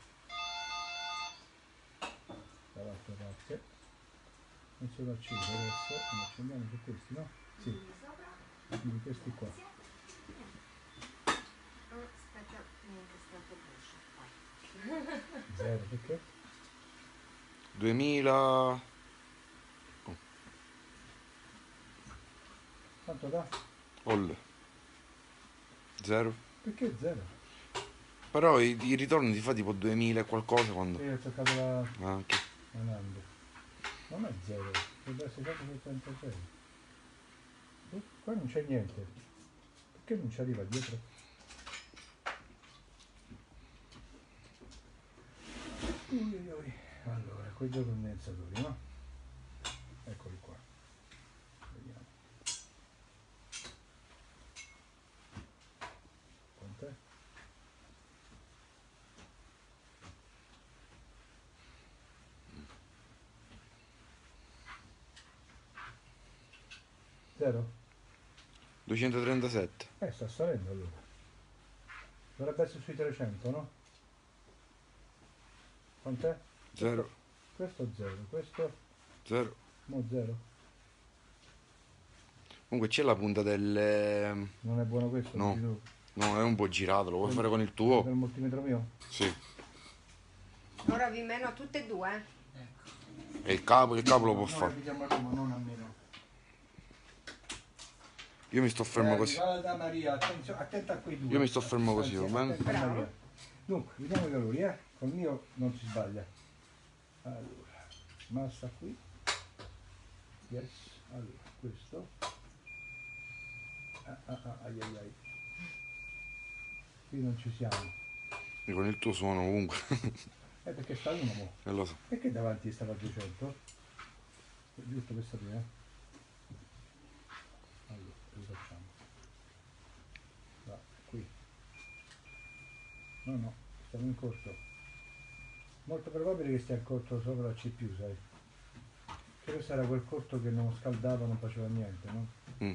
Dall'altra parte. Non sono acceso adesso, ne accendiamo su questi, no? Sì, quindi questi qua. Aspetta, niente, sta un po' bruscio. 0 perché? 2000... Quanto dà? Olle. 0. Perché 0? Però il ritorno ti fa tipo 2000 e qualcosa quando... Ho toccato Anche. la NAND. Non è 0, deve essere 176. Qua non c'è niente. Perché non ci arriva dietro? Allora, quei due condensatori, no? Eccoli qua. Vediamo. Quant'è? Zero? 237. Sta salendo allora. Dovrebbe essere sui 300, no? Quant'è? 0, Questo 0, questo 0. no 0. Comunque c'è la punta del... Non è buono questo? No. dici tu? No, è un po' girato, lo vuoi fare con il tuo? Del multimetro mio? Sì. Ora vi meno a tutte e due. E il capo lo può Noi fare. abitiamo a Roma, non a Milano. Io mi sto fermo così. Guarda Maria, attenta a quei due. Io mi sto fermo così, va bene? Attenta a Maria. Dunque, vediamo i valori, Con il mio non si sbaglia. Allora, massa qui. Yes. Allora, questo. Ai ai ai. Qui non ci siamo. E con il tuo suono ovunque. Perché sta uno mo. Lo so. Perché davanti stava a 200? Giusto per sapere. Allora, rifacciamo. No, no, stiamo in corto. Molto probabile che stia in corto sopra la CPU, sai? Che questo era quel corto che non scaldava, non faceva niente, no? Mm.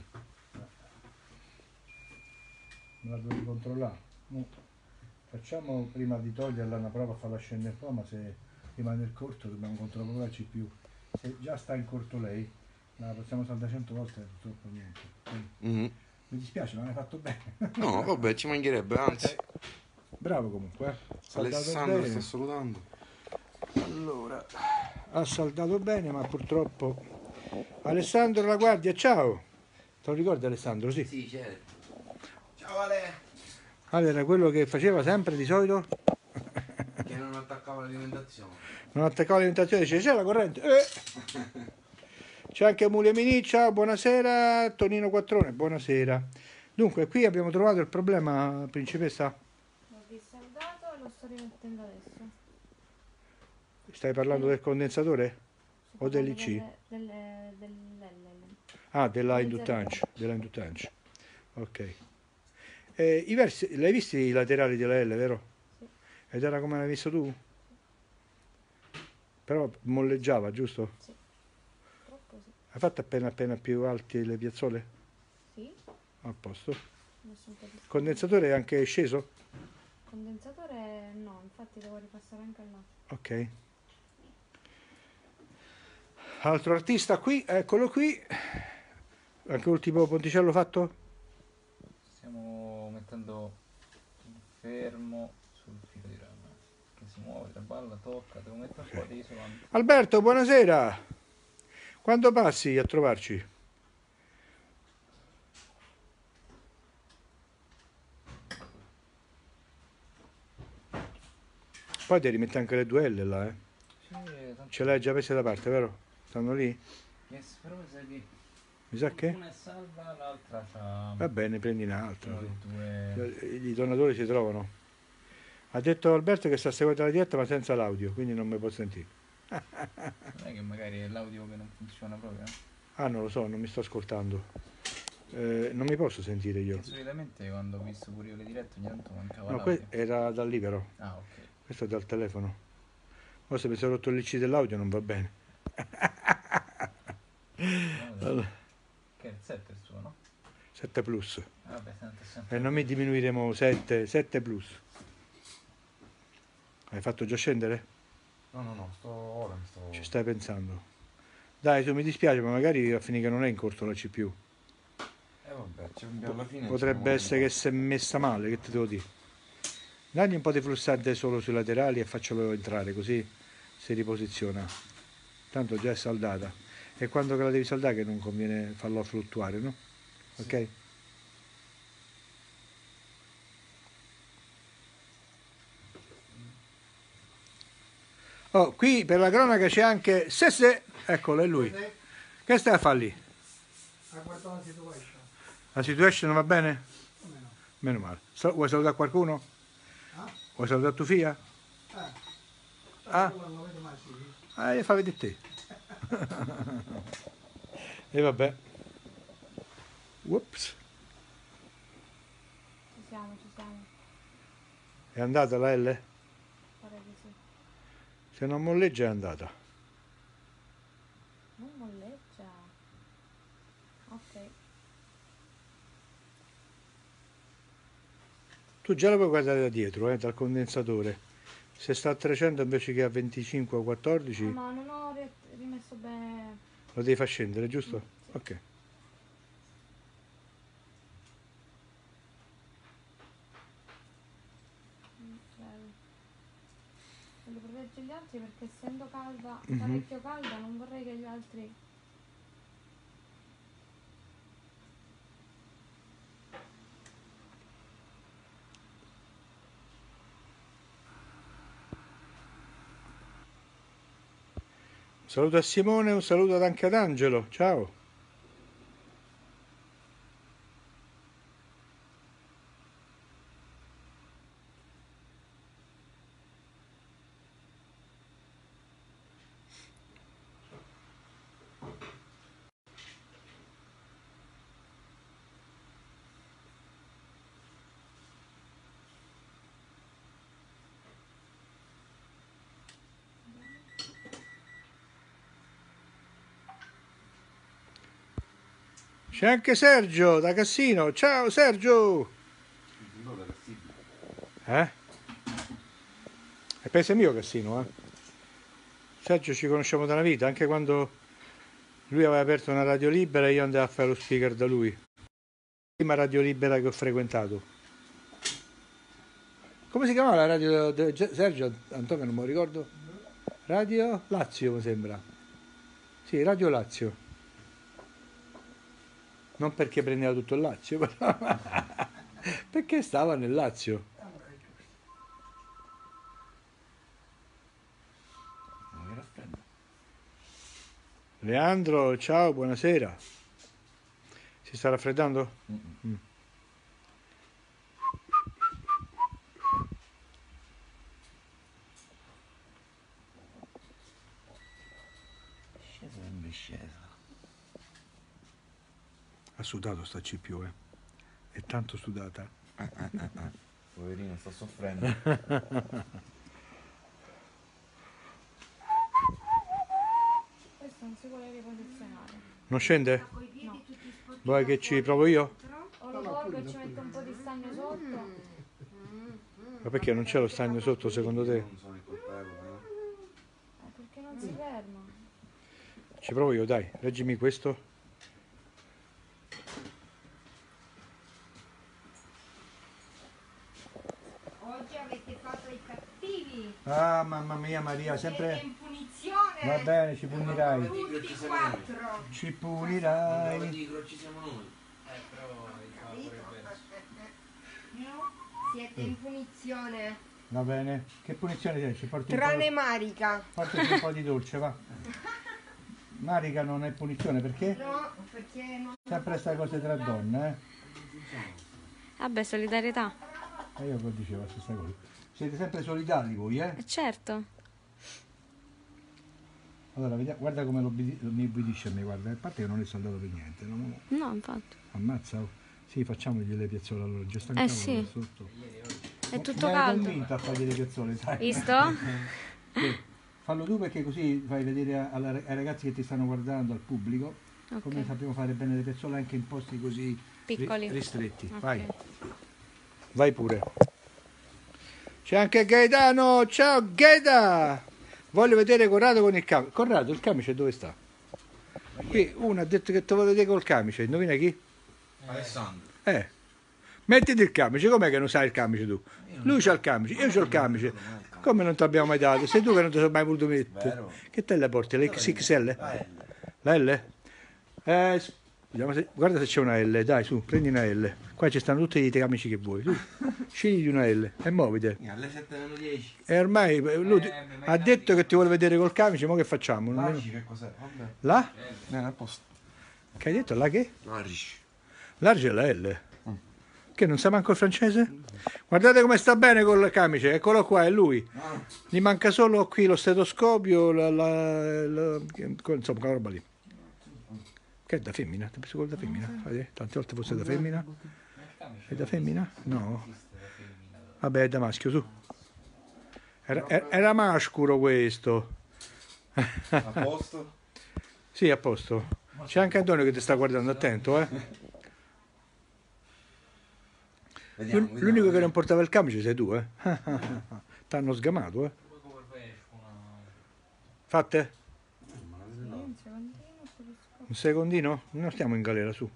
Me la devo controllare. No. Facciamo prima di toglierla una prova a farla scendere un po', ma se rimane il corto dobbiamo controllare la CPU. Se già sta in corto lei, la possiamo saltare 100 volte, purtroppo niente. Mhm. Mi dispiace, ma l'hai fatto bene. No, vabbè, ci mancherebbe, anzi. Bravo comunque, saldato Alessandro bene. sta salutando. Allora, ha saldato bene, ma purtroppo... Alessandro La Guardia, ciao! Te lo ricordi Alessandro? Sì. Sì, certo. Ciao Ale! Allora, era quello che faceva sempre di solito, Che non attaccava l'alimentazione. non attaccava l'alimentazione, dice c'è la corrente. C'è anche Muli Mini, ciao, buonasera, Tonino Quattrone, buonasera. Dunque, qui abbiamo trovato il problema, principessa. L'ho risaldato e lo sto rimettendo adesso. Stai parlando del condensatore? Sto O parlando dell'IC? dell'LL. Ah, della Del induttance, 0,3. della induttance. Ok. L'hai visti i laterali della L, vero? Sì. Ed era come l'hai visto tu? Però molleggiava, giusto? Sì. Troppo sì. Hai fatto appena più alti le piazzole? Sì. A posto. Ho messo un po' di Il condensatore è anche sceso? condensatore no, infatti devo ripassare anche là. Ok. Altro artista qui, eccolo qui. Anche l'ultimo ponticello fatto? Stiamo mettendo il fermo sul filo di rame che si muove, traballa, tocca, devo mettere un po' di isolante. Alberto, buonasera. Quando passi a trovarci? Poi ti rimette anche le due L là, eh. Sì, tanto Ce le hai già messe da parte, vero? Stanno lì? yes, però mi sa che Mi sa che? una è salva, l'altra c'ha Va bene, prendi un'altra. uno su. dei due. I donatori si trovano. Ha detto Alberto che sta seguendo la diretta ma senza l'audio, quindi non mi può sentire. Non è che magari è l'audio che non funziona proprio, eh? Ah, non lo so, non mi sto ascoltando. Non mi posso sentire io. Solitamente quando ho visto pure io le dirette ogni tanto mancava No, l'audio. era dal libero. Ah, ok. Questo è dal telefono. Ora se mi sono rotto l'IC dell'audio non va bene. Allora, Che è il 7 il suo, no? 7 plus. Vabbè, tanto è sempre. E non mi diminuiremo 7 plus. Hai fatto già scendere? No, ora mi sto... Ci stai pensando. Dai, tu mi dispiace, ma magari a finire che non è in corso la CPU. vabbè, alla fine... Potrebbe essere che si è messa male, che ti devo dire. Dagli un po' di flussante solo sui laterali e faccelo entrare, così si riposiziona. Tanto già è saldata. E quando che la devi saldare che non conviene farlo fluttuare, no? Ok? Oh, qui per la cronaca c'è anche Sesse, eccolo, è lui. Che stai a fare lì? Ha guardato la situation. La situation va bene? Come no? Meno male. Vuoi salutare qualcuno? Ah? Vuoi salutare tua figlia? Ah? Non lo vedo mai, sì. Fa vedere te. E vabbè. Ups. Ci siamo. È andata la L? Pare di sì. Se non molleggia è andata. Non molleggia. Ok. Tu già la puoi guardare da dietro, dal condensatore. Se sta a 300 invece che a 25 o 14, No, ma non ho rimesso bene. lo devi far scendere, giusto? Ok. Voglio proteggere gli altri perché essendo calda, Mhm. parecchio calda, non vorrei che gli altri... Un saluto a Simone, un saluto anche ad Angelo. Ciao. C'è anche Sergio da Cassino. Ciao Sergio! Eh? È paese mio Cassino, eh? Sergio ci conosciamo da una vita, anche quando lui aveva aperto una radio libera e io andavo a fare lo speaker da lui. La prima radio libera che ho frequentato. Come si chiamava la radio di Sergio? Antonio non me lo ricordo. Radio Lazio mi sembra. Sì, Radio Lazio. Non perché prendeva tutto il Lazio, però perché stava nel Lazio. Leandro, ciao, buonasera. Si sta raffreddando? Mm. Ha sudato sta CPU, È tanto sudata. Poverino, sta soffrendo. Questo non si vuole riposizionare. Non scende? No. Vuoi che ci provo io? O lo tolgo e ci metto un po' di stagno sotto. Ma perché non c'è lo stagno sotto secondo te? Non sono il coltello, Perché non si ferma. Ci provo io, dai, reggimi questo. Oggi avete fatto i cattivi. Ah, mamma mia Maria, Siete sempre... in punizione. Va bene, ci punirai. Tutti quattro. Ci punirai. Dico, ci siamo noi. Però il favore è verso. Siete in punizione. Va bene. Che punizione c'è? Ci porti un Tranne po', Marica. portati un po' di dolce, va. Marica non è punizione, perché? No, perché non... Sempre queste cose tra donne, Vabbè, solidarietà. E io che dicevo la stessa cosa. Siete sempre solidali voi, Certo. Allora, guarda come mi ubbidisce a me, guarda. A parte che non è saldato per niente, no? No, infatti. Ammazza. Sì, facciamogli le piazzole allora, già stanno Sì. sotto. È tutto Mi hai caldo. convinto a fargli le piazzole, sai? Visto? Sì. Fallo tu perché così fai vedere ai ragazzi che ti stanno guardando, al pubblico, come Ok. sappiamo fare bene le piazzole anche in posti così Piccoli. ristretti. Ok. Vai. Vai pure. C'è anche Gaetano, ciao Gaeta! Voglio vedere Corrado con il camice. Corrado, il camice dove sta? Qui uno ha detto che ti vuole vedere col camice, indovina chi? Alessandro. Mettiti il camice, com'è che non sai il camice tu? Lui c'ha il camice, io c'ho il camice. Come non ti abbiamo mai dato? Sei tu che non ti sei mai voluto mettere. Vero. Che te la porti? L'XXL? La L? Vediamo guarda se c'è una L, dai su, prendi una L. Qua ci stanno tutti i camici che vuoi. Tu, scegli di una L e muoviti. Alle 7:10. E ormai lui ha detto che ti vuole vedere col camice, ma che facciamo? L'arci che cos'è? Vabbè. Là? A posto. Che hai detto? Là che? L'arci. Large è la L. Che non sa manco il francese? Guardate come sta bene col camice, eccolo qua, è lui. Gli manca solo qui lo stetoscopio, insomma, quella roba lì. Che è da femmina? Ti hai preso quello da femmina? Tante volte fosse da femmina. È da femmina? No. Vabbè, è da maschio, su. Era mascuro questo. A posto? Sì, a posto. C'è anche Antonio che ti sta guardando, attento, Vediamo, L'unico che non portava il camice sei tu, T'hanno sgamato, Fatte? Un secondino? Non stiamo in galera, su.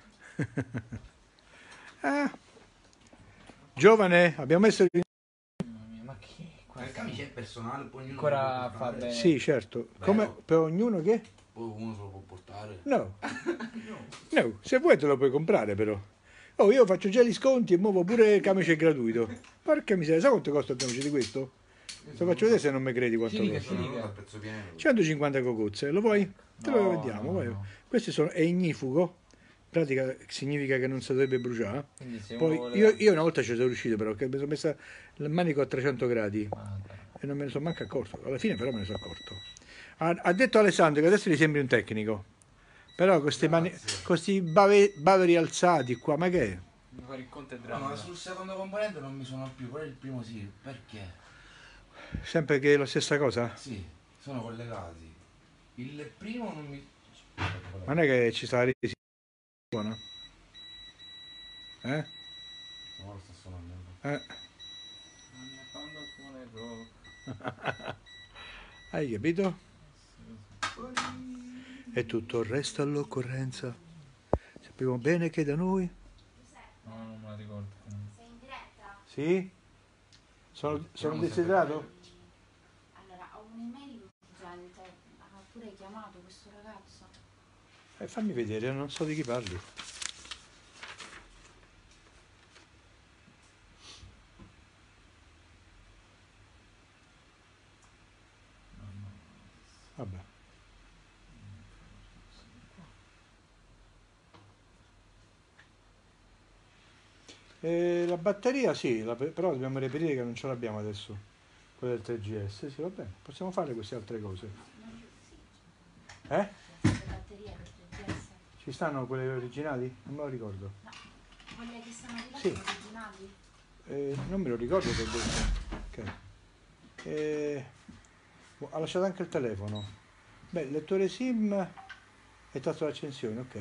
Giovane, abbiamo messo il... Mamma mia, ma che Ma il camice è personale, poi ognuno ancora lo può fa portare. bene. Sì, certo. Come per ognuno che? Poi uno se lo può portare. No. No, se vuoi te lo puoi comprare però. Oh, io faccio già gli sconti e muovo pure il camice gratuito. Porca miseria, sai quanto costa il camice di questo? Te lo faccio vedere se non mi credi quanto Sì, che costa. sì. Al pezzo pieno. 150 cocozze, lo vuoi? Te lo No, vendiamo, no, vai. no. Questi sono, è ignifugo, in pratica significa che non si dovrebbe bruciare. Quindi se uno Poi vuole- io una volta ci sono riuscito però, che mi sono messa il manico a 300 gradi Guarda. e non me ne sono manco accorto. Alla fine però me ne sono accorto. Ha detto Alessandro che adesso gli sembri un tecnico. Però con questi baveri alzati qua, ma che è? Mi fare il conto è No, ma dramma. sul secondo componente non mi sono più, però il primo sì. Perché? Sempre che è la stessa cosa? Sì, sono collegati. Il primo non mi... Ma non è che ci sta la resi Buona? Ora sta suonando. Non mi ha fatto alcun errore. Hai capito? E tutto il resto all'occorrenza. Sappiamo bene che da noi... No, non me la ricordo. Sei in diretta? Sì? Sono desiderato? Allora, ho un'email urgente. Ha pure chiamato questo ragazzo. Fammi vedere, non so di chi parli. Vabbè. La batteria sì, però dobbiamo reperire che non ce l'abbiamo adesso, quella del 3GS, sì va bene, possiamo fare queste altre cose. Le batterie per 3GS. Ci stanno quelle originali? Non me lo ricordo. No, quelle che stanno di là Sì. sono originali. Non me lo ricordo che ho detto. Ok. Ha lasciato anche il telefono. Beh, lettore SIM e tasto d'accensione, ok.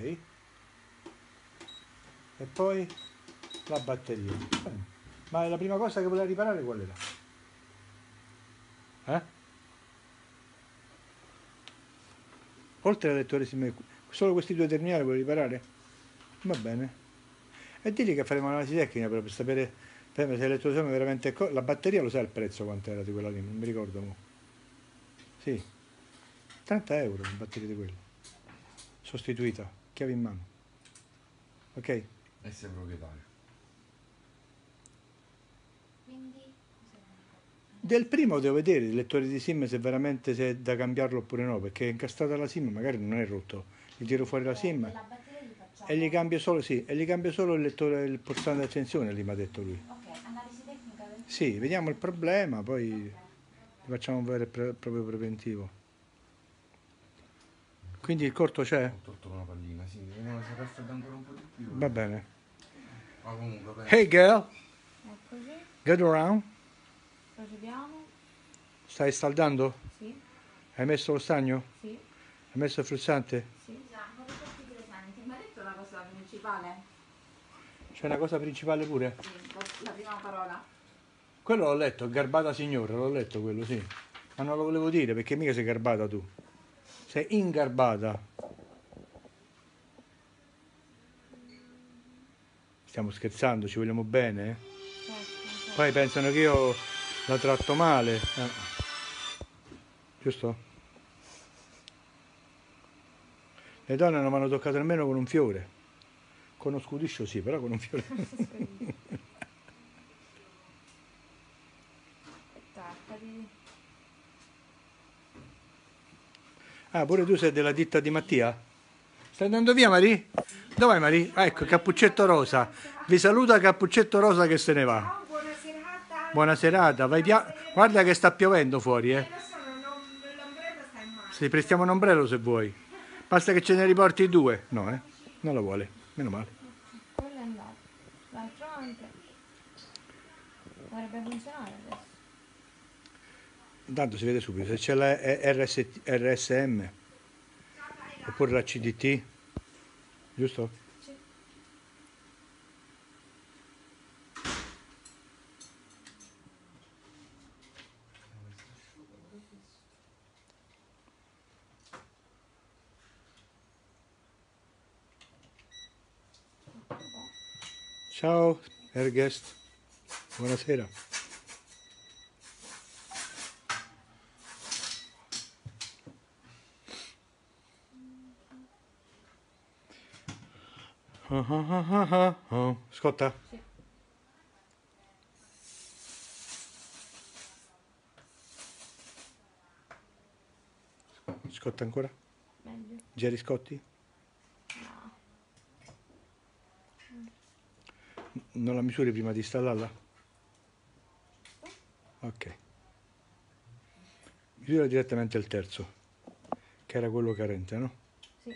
E poi la batteria. Bene. Ma la prima cosa che voleva riparare qual era? Oltre al lettore SIM, solo questi due terminali vuoi riparare? Va bene. E digli che faremo un'analisi tecnica per sapere se il lettore SIM è veramente... La batteria lo sai il prezzo quanto era di quella lì? Non mi ricordo mo. Sì. 30 euro la batteria di quella. Sostituita. Chiave in mano. Ok? E sei proprietario. Quindi, Del primo devo vedere il lettore di SIM se veramente se è da cambiarlo oppure no, perché è incastrata la SIM magari non è rotto. Gli tiro fuori la SIM la batteria gli facciamo. e gli cambio solo, sì, e gli cambio solo il lettore, il pulsante d'accensione, lì mi ha detto lui. Ok, analisi tecnica del... Sì, vediamo il problema, poi facciamo un vero e proprio preventivo. Quindi il corto c'è? Ho tolto una pallina, sì, vediamo se raffredda ancora un po' di più. Va bene. Ma comunque, bene. Hey girl, Eccoci, get around. procediamo. Stai scaldando? Sì, Hai messo lo stagno? sì, Hai messo il frizzante? sì. Scusa, non so più presenti. Mi ha detto la cosa principale? C'è una cosa principale pure? Sì, la prima parola. Quello l'ho letto, garbata signora, l'ho letto quello, sì. Ma non lo volevo dire perché mica sei garbata tu. Sei ingarbata. Stiamo scherzando, ci vogliamo bene? Certo. Poi pensano che io la tratto male. Giusto? Le donne non mi hanno toccato nemmeno con un fiore. Con uno scudiscio sì, però con un fiore. Attaccati. Ah, pure tu sei della ditta di Mattia? Stai andando via, Mari? Dov'è Mari? Ah, ecco, Cappuccetto Rosa. Vi saluta Cappuccetto Rosa che se ne va. Ciao, buona serata. Buona serata. Guarda che sta piovendo fuori, eh. Lo so, l'ombrello sta in mano. Ti prestiamo un ombrello se vuoi. Basta che ce ne riporti due. No, non lo vuole. Meno male. Quello è andato. L'altro anche. Dovrebbe funzionare adesso. Intanto si vede subito se c'è la RSM oppure la CDT, giusto? Sì. Ciao, Ergest. Buonasera. Scotta? Sì. Scotta ancora? Meglio. Geri Scotti? No. Non la misuri prima di installarla? Ok. Misura direttamente il terzo, che era quello carente, no? Sì.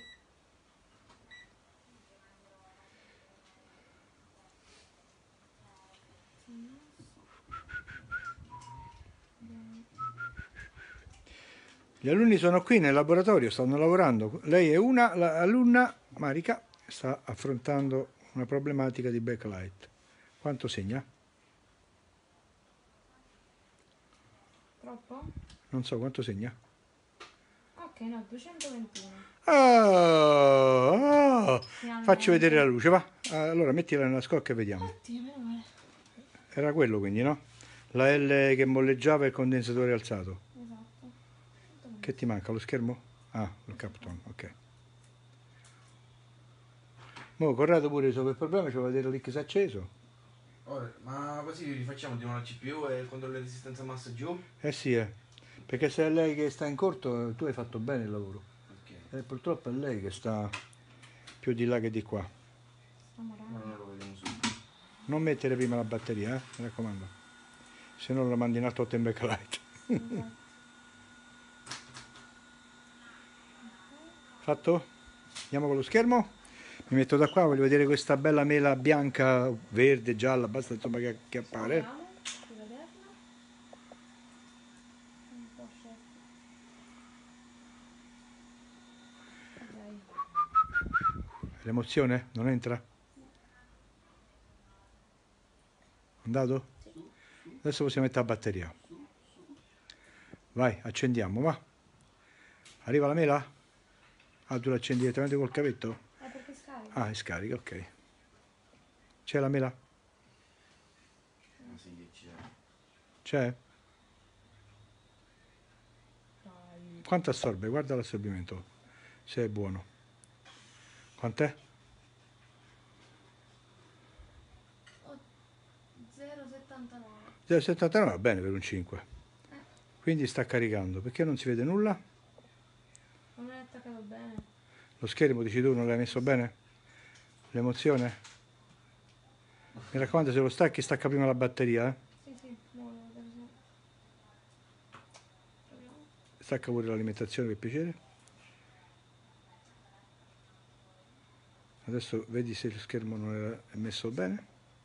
Gli alunni sono qui nel laboratorio, stanno lavorando. Lei è una, l'alunna Marica, sta affrontando una problematica di backlight. Quanto segna? Troppo? Non so quanto segna. Ok, no, 221. Faccio Finalmente. vedere la luce, va. Allora mettila nella scocca e vediamo. Oddio, meno male. Era quello quindi, no? La L che molleggiava e il condensatore alzato. Esatto. Che ti manca? Lo schermo? Ah, il Capton, ok. Mo Corrado pure risolve il problema, ci va a vedere l'X acceso. Ora, ma così rifacciamo di nuovo la CPU e il controllo di resistenza massa giù? Eh sì, perché se è lei che sta in corto, tu hai fatto bene il lavoro. Ok. Purtroppo è lei che sta più di là che di qua. Stiamo Ma non lo vediamo subito. Non mettere prima la batteria, mi raccomando. Se no la mandi in alto in backlight. Fatto? Andiamo con lo schermo. Mi metto da qua, voglio vedere questa bella mela bianca, verde, gialla, basta insomma che appare. Speriamo di vederla. Un po' scelta. Ok. L'emozione? Non entra? Andato? Adesso possiamo mettere la batteria. Vai, accendiamo, va. Arriva la mela? Ah, tu l'accendi direttamente col cavetto? Perché scarica? Ah, è scarica, ok. C'è la mela? Ah, sì, che c'è. C'è? Dai. Quanto assorbe? Guarda l'assorbimento, se è buono. Quant'è? 0,79. 0,79 va bene per un 5. Quindi sta caricando. Perché non si vede nulla? Non è attaccato bene. Lo schermo dici tu non l'hai messo bene? L'emozione? Mi raccomando, se lo stacchi stacca prima la batteria, eh? Sì, sì, muovo. Proviamo. Stacca pure l'alimentazione per piacere. Adesso vedi se lo schermo non è messo bene.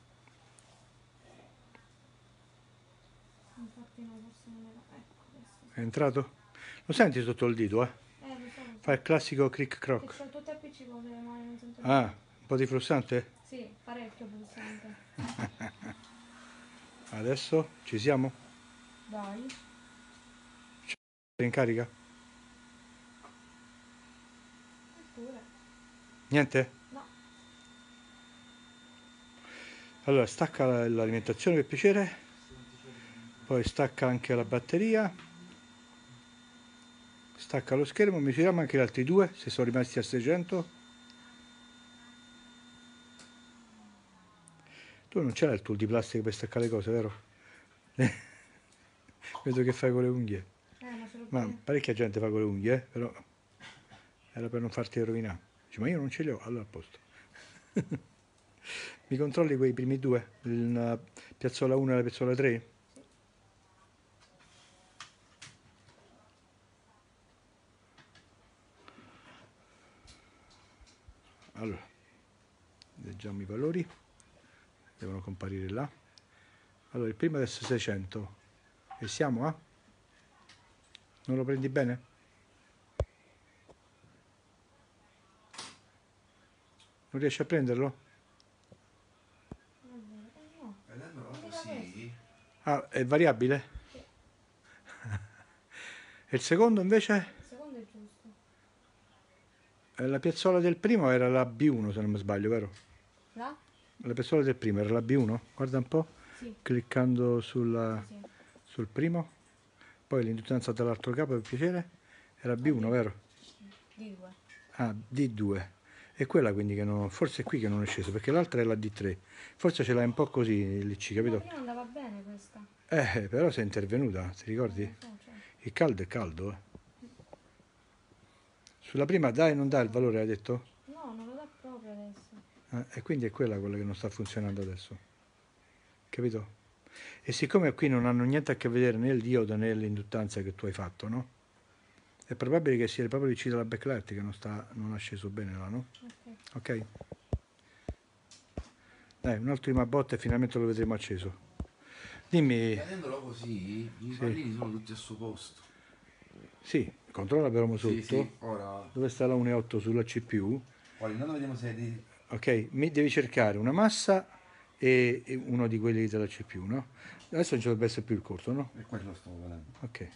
Infatti no, forse non era. Ecco, adesso. È entrato? Lo senti sotto il dito, eh? Lo so. Fa il classico crick Che croc. c'ho tutte appiccicose le mani, non sento Ah, un po' di frussante? Sì, parecchio pulsante. Adesso ci siamo? Dai. In carica? Pure. Niente? No. Allora stacca l'alimentazione per piacere, poi stacca anche la batteria, stacca lo schermo, misuriamo anche gli altri due se sono rimasti a 600. Tu non c'era il tool di plastica per staccare le cose, vero? Vedo che fai con le unghie. Ma ce l'ho Ma qui. parecchia gente fa con le unghie, però era per non farti rovinare. Dice, ma io non ce li ho, allora a posto. Mi controlli quei primi due, la piazzola 1 e la piazzola 3? Allora, leggiamo i valori, devono comparire là. Allora, il primo adesso è 600 e siamo a? Non lo prendi bene? Non riesci a prenderlo? No. Vedendolo così... Ah, è variabile? E il secondo invece? Il secondo è giusto. La piazzola del primo era la B1 se non mi sbaglio, vero? Là? La piazzola del primo era la B1? Guarda un po', Sì. cliccando Sì. sul primo, poi l'induttanza dall'altro capo per piacere, era B1, vero? D2. Ah, D2. È quella quindi che non, forse è qui che non è sceso, perché l'altra è la D3. Forse ce l'hai un po' così lì, capito? Perché non andava bene questa? Però sei intervenuta, ti ricordi? Non so, cioè. Il caldo è caldo, eh. Sulla prima dai o non dà il valore, hai detto? No, non lo dà proprio adesso. E quindi è quella che non sta funzionando adesso. Capito? E siccome qui non hanno niente a che vedere né il diodo né l'induttanza che tu hai fatto, no? È probabile che sia proprio l'IC della backlight che non ha sceso bene là, no? Ok? Dai, un'ultima botta e finalmente lo vedremo acceso. Dimmi, Vedendolo così, i pallini sono tutti al suo posto. sì, controlla però sotto, Sì, ora... dove sta la 1.8 sulla CPU, Guarda, intanto vediamo se di... Ok, mi devi cercare una massa e uno di quelli della CPU, no? Adesso non ci dovrebbe essere più il corto, no? E qua ce lo sto vedendo. Ok.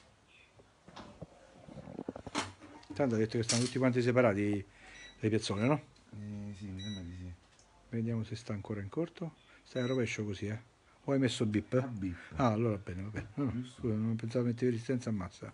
Tanto ha detto che stanno tutti quanti separati le piazzole, no? Sì, mi sembra di sì. Vediamo se sta ancora in corto. Stai a rovescio così, eh? O hai messo bip? A bip. Ah, allora bene, va bene. No, no, Giusto. scusa, non pensavo mettevi resistenza ammazza.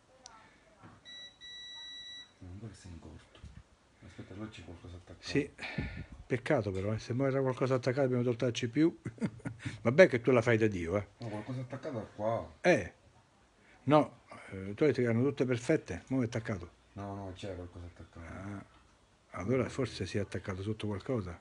No, ancora sei in corto. Aspetta, là c'è qualcosa attaccato. Sì, peccato però, se mo era qualcosa attaccato abbiamo tolto la CPU. Vabbè che tu la fai da Dio, eh. No, qualcosa attaccato qua. No, tu hai detto che erano tutte perfette, mo è attaccato. No, no, c'è qualcosa attaccato. Ah, allora forse si è attaccato sotto qualcosa.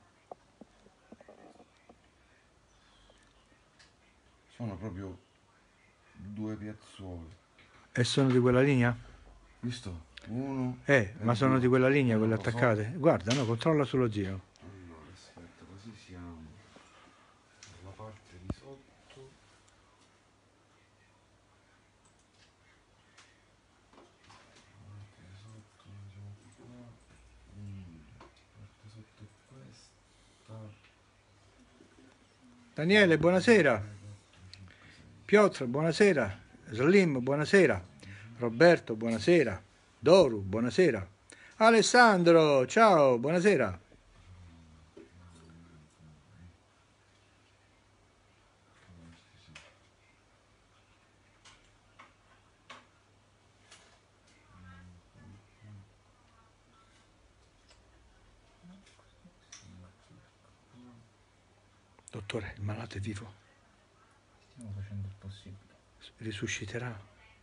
Sono proprio due piazzole. E sono di quella linea? Visto? Uno. Ma e sono due. di quella linea, Non quelle lo so. attaccate? Guarda, no, controlla sullo zio. Allora, aspetta, così siamo. La parte di sotto. La parte di sotto, diciamo qua. La parte sotto è questa. Daniele, buonasera. Piotr, buonasera. Slim, buonasera. Roberto, buonasera. Doru, buonasera. Alessandro, ciao, buonasera. Dottore, il malato è vivo. Stiamo facendo il possibile. Risusciterà.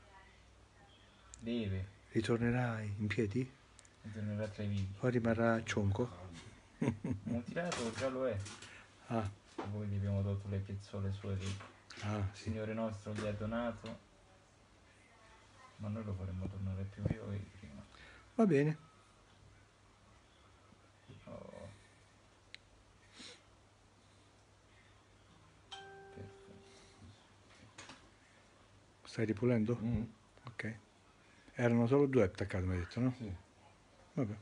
Deve, Ritornerà in piedi? tornerà tra i vivi. O rimarrà cionco? Mutilato già lo è. Ah, Voi gli abbiamo tolto le piazzole sue che il sì. Signore nostro gli ha donato. Ma noi lo faremo tornare più vivo che prima. Va bene. Oh. Perfetto. Stai ripulendo? Mm. Ok. Erano solo due attaccati, mi hai detto, no? Sì. Vabbè.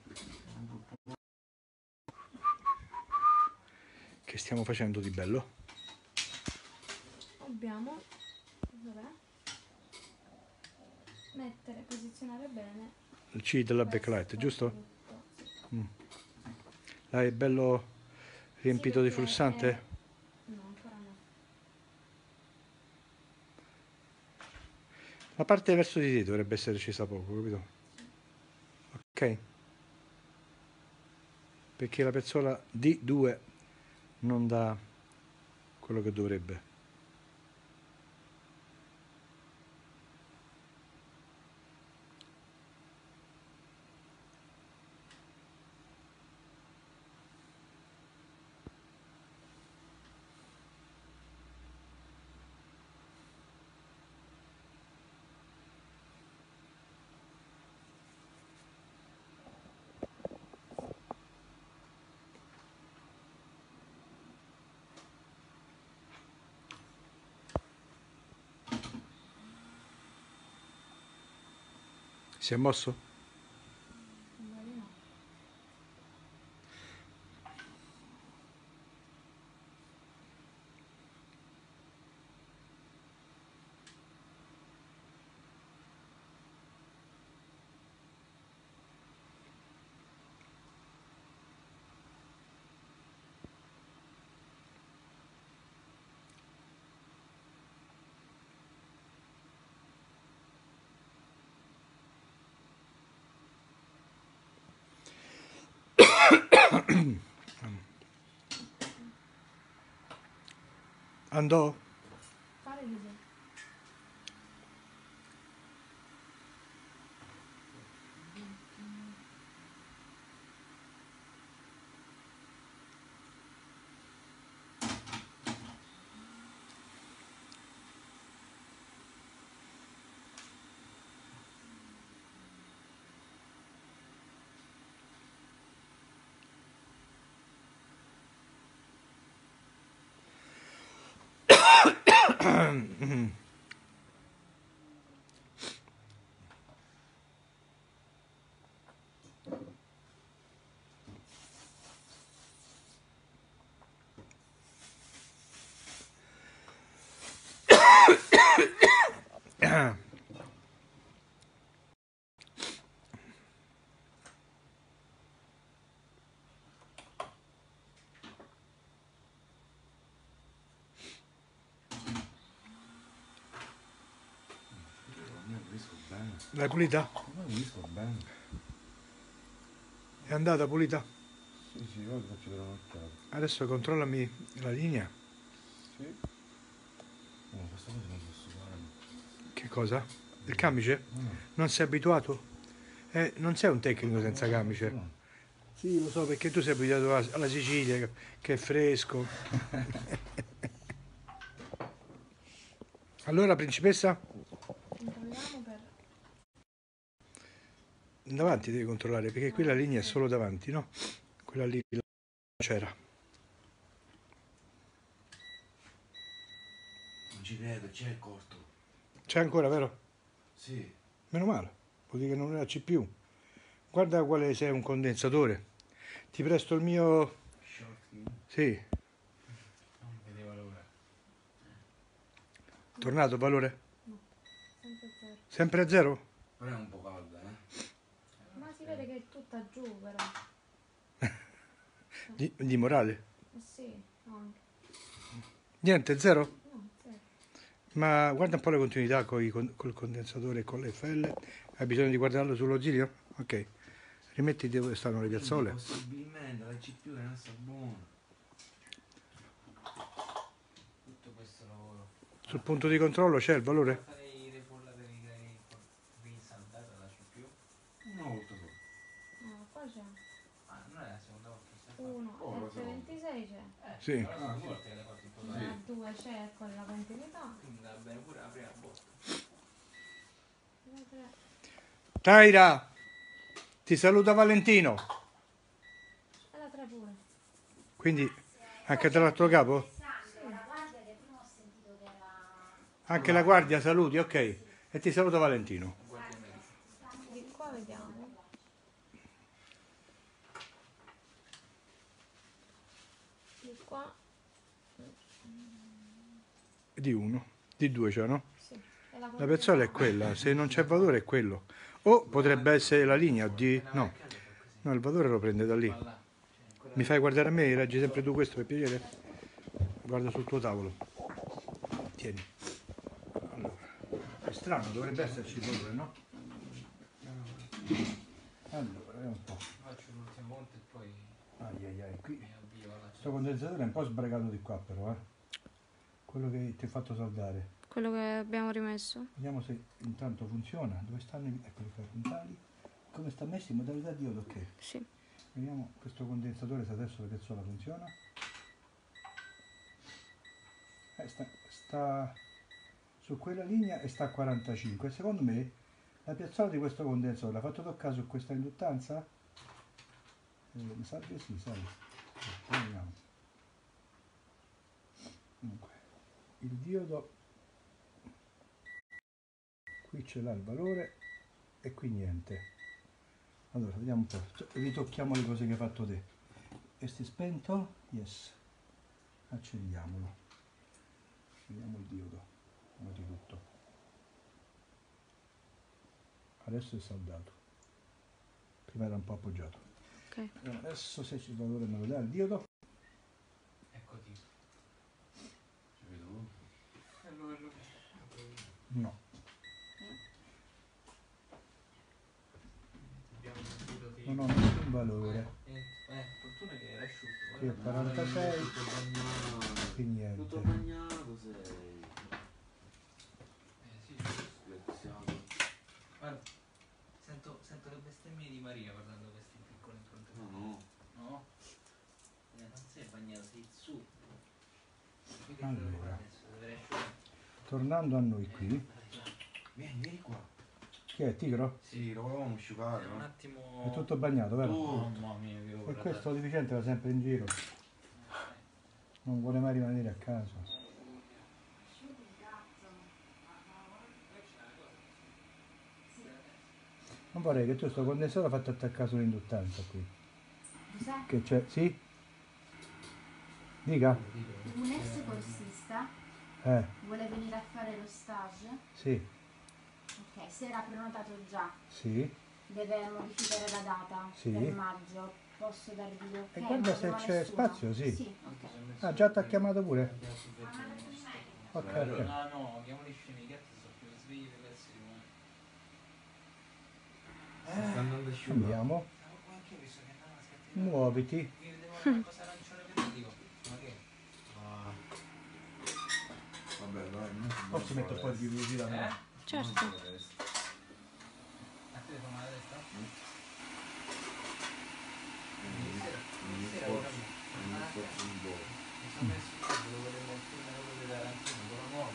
Che stiamo facendo di bello? Dobbiamo, dov'è? Mettere, posizionare bene. Il C della questo backlight, giusto? tutto, sì. L'hai bello riempito Sì, di perché flussante? no, ancora no. La parte verso di te dovrebbe essere scesa poco, capito? Ok? Perché la piazzola D2 non dà quello che dovrebbe. Si è mosso? Sembra di no. Andò? Pare di sì. Pulisco bene. L'hai pulita? Ma pulisco bene. È andata pulita? Sì, sì, ora ti faccio vedere un'occhiata. Adesso controllami la linea. Sì. Oh, questa cosa non posso fare. Che cosa? Il camice? No. Non sei abituato? Non sei un tecnico senza camice. No. Sì, lo so, perché tu sei abituato alla Sicilia, che è fresco. Allora, principessa? Controlliamo per... Davanti devi controllare, perché qui la linea è solo davanti, no? Quella lì c'era. Non ci credo, c'è corto. C'è ancora, vero? Sì. Meno male, vuol dire che non era CPU. Guarda quale sei un condensatore. Ti presto il mio... Shorty. Sì, Non vedeva l'ora. tornato valore? Sempre zero. Sempre a zero? Però è un po' calda, eh. Ma si vede che è tutta giù però. Di morale? Sì, anche. Niente, zero? No, zero. Ma guarda un po' le continuità col condensatore e con le FL. Hai bisogno di guardarlo sullo zilio? Ok. Rimetti dove stanno le piazzole. Possibilmente la CPU è rimasta buona. Tutto questo lavoro. Sul punto di controllo c'è il valore? Farei ribollare risaldata la CPU. Una volta solo. No, qua c'è. Ah, non è la seconda volta che stai 1, Oh, la F26 c'è. Sì. Però due volte che l'hai fatto in totale. La 2 c'è con la continuità. Quindi va bene pure la prima volta. La 3. Taira! Ti saluta Valentino. E la 3 pure. Quindi anche dall'altro capo? La guardia che prima ho sentito che era... Anche la guardia saluti, ok. E ti saluta Valentino. Di qua vediamo. Di qua. Di uno, di due cioè, no? Sì. E la La piazzola è quella, se non c'è valore è quello. O potrebbe essere la linea di... No, no, il valore lo prende da lì. Mi fai guardare a me? Reggi sempre tu questo per piacere? Guarda sul tuo tavolo. Tieni. Allora, è strano, dovrebbe esserci il valore, no? Allora, vediamo un po'. Faccio l'ultima volta e poi Ai ai ai, qui. mi avvio alla Questo condensatore è un po' sbragato di qua però, Quello che ti ho fatto saldare. Quello che abbiamo rimesso? Vediamo se intanto funziona. Dove stanno eccoli qua, i puntali? Come sta messo in modalità diodo? Ok. Sì. Vediamo questo condensatore se adesso la piazzola funziona. Sta su quella linea e sta a 45. Secondo me la piazzola di questo condensatore l'ha fatto toccare su questa induttanza? Mi sa che sì, sai. Vediamo. Dunque, il diodo qui ce l'ha il valore e qui niente. Allora vediamo un po', ritocchiamo le cose che hai fatto te. Questo è spento? Yes. Accendiamolo. Vediamo il diodo, prima di tutto. Adesso è saldato. Prima era un po' appoggiato. Ok. Adesso se il valore me lo dà il diodo. Eccoti. Ci vedo. No. Abbiamo sentito che... Non ho nessun valore. fortuna che era asciutto. Qui è 46, Tutto bagnato. qui niente. Tutto bagnato sei. Sì. Speziato. Guarda, sento le bestemmie di Maria guardando questi piccoli impronte. No. No? Non sei bagnato, sei su. Allora. Adesso dovrei asciugare. Tornando a noi qui, Vieni qua. chi è Tigro? Sì, lo volevamo asciugare, Un no? attimo... È tutto bagnato, vero? Mamma mia, che E ora. questo deficiente va sempre in giro, non vuole mai rimanere a casa. Non vorrei che tu sto condensatore fatto attaccare sull'induttanza qui. Cos'è? Che c'è? Sì? Dica? Un ex corsista vuole venire a fare lo stage. Sì, Ok, se era prenotato già, sì. deve modificare la data Sì. per maggio. Posso darvi l'ok? E guarda Non se devo c'è nessuno? spazio, sì. Sì, ok. Ah, già ti ha chiamato pure? Ok, ok. No, chiamo le scene, i gatti sono più svegli dell'essere umano. Andiamo. Muoviti. Vabbè, dai, non Posso mettere un po' di velocità? però? Certo. A te fa male la testa? mi sforzo un po'. Mi sono messo il capo, volevo il film dell'arancino, quello nuovo.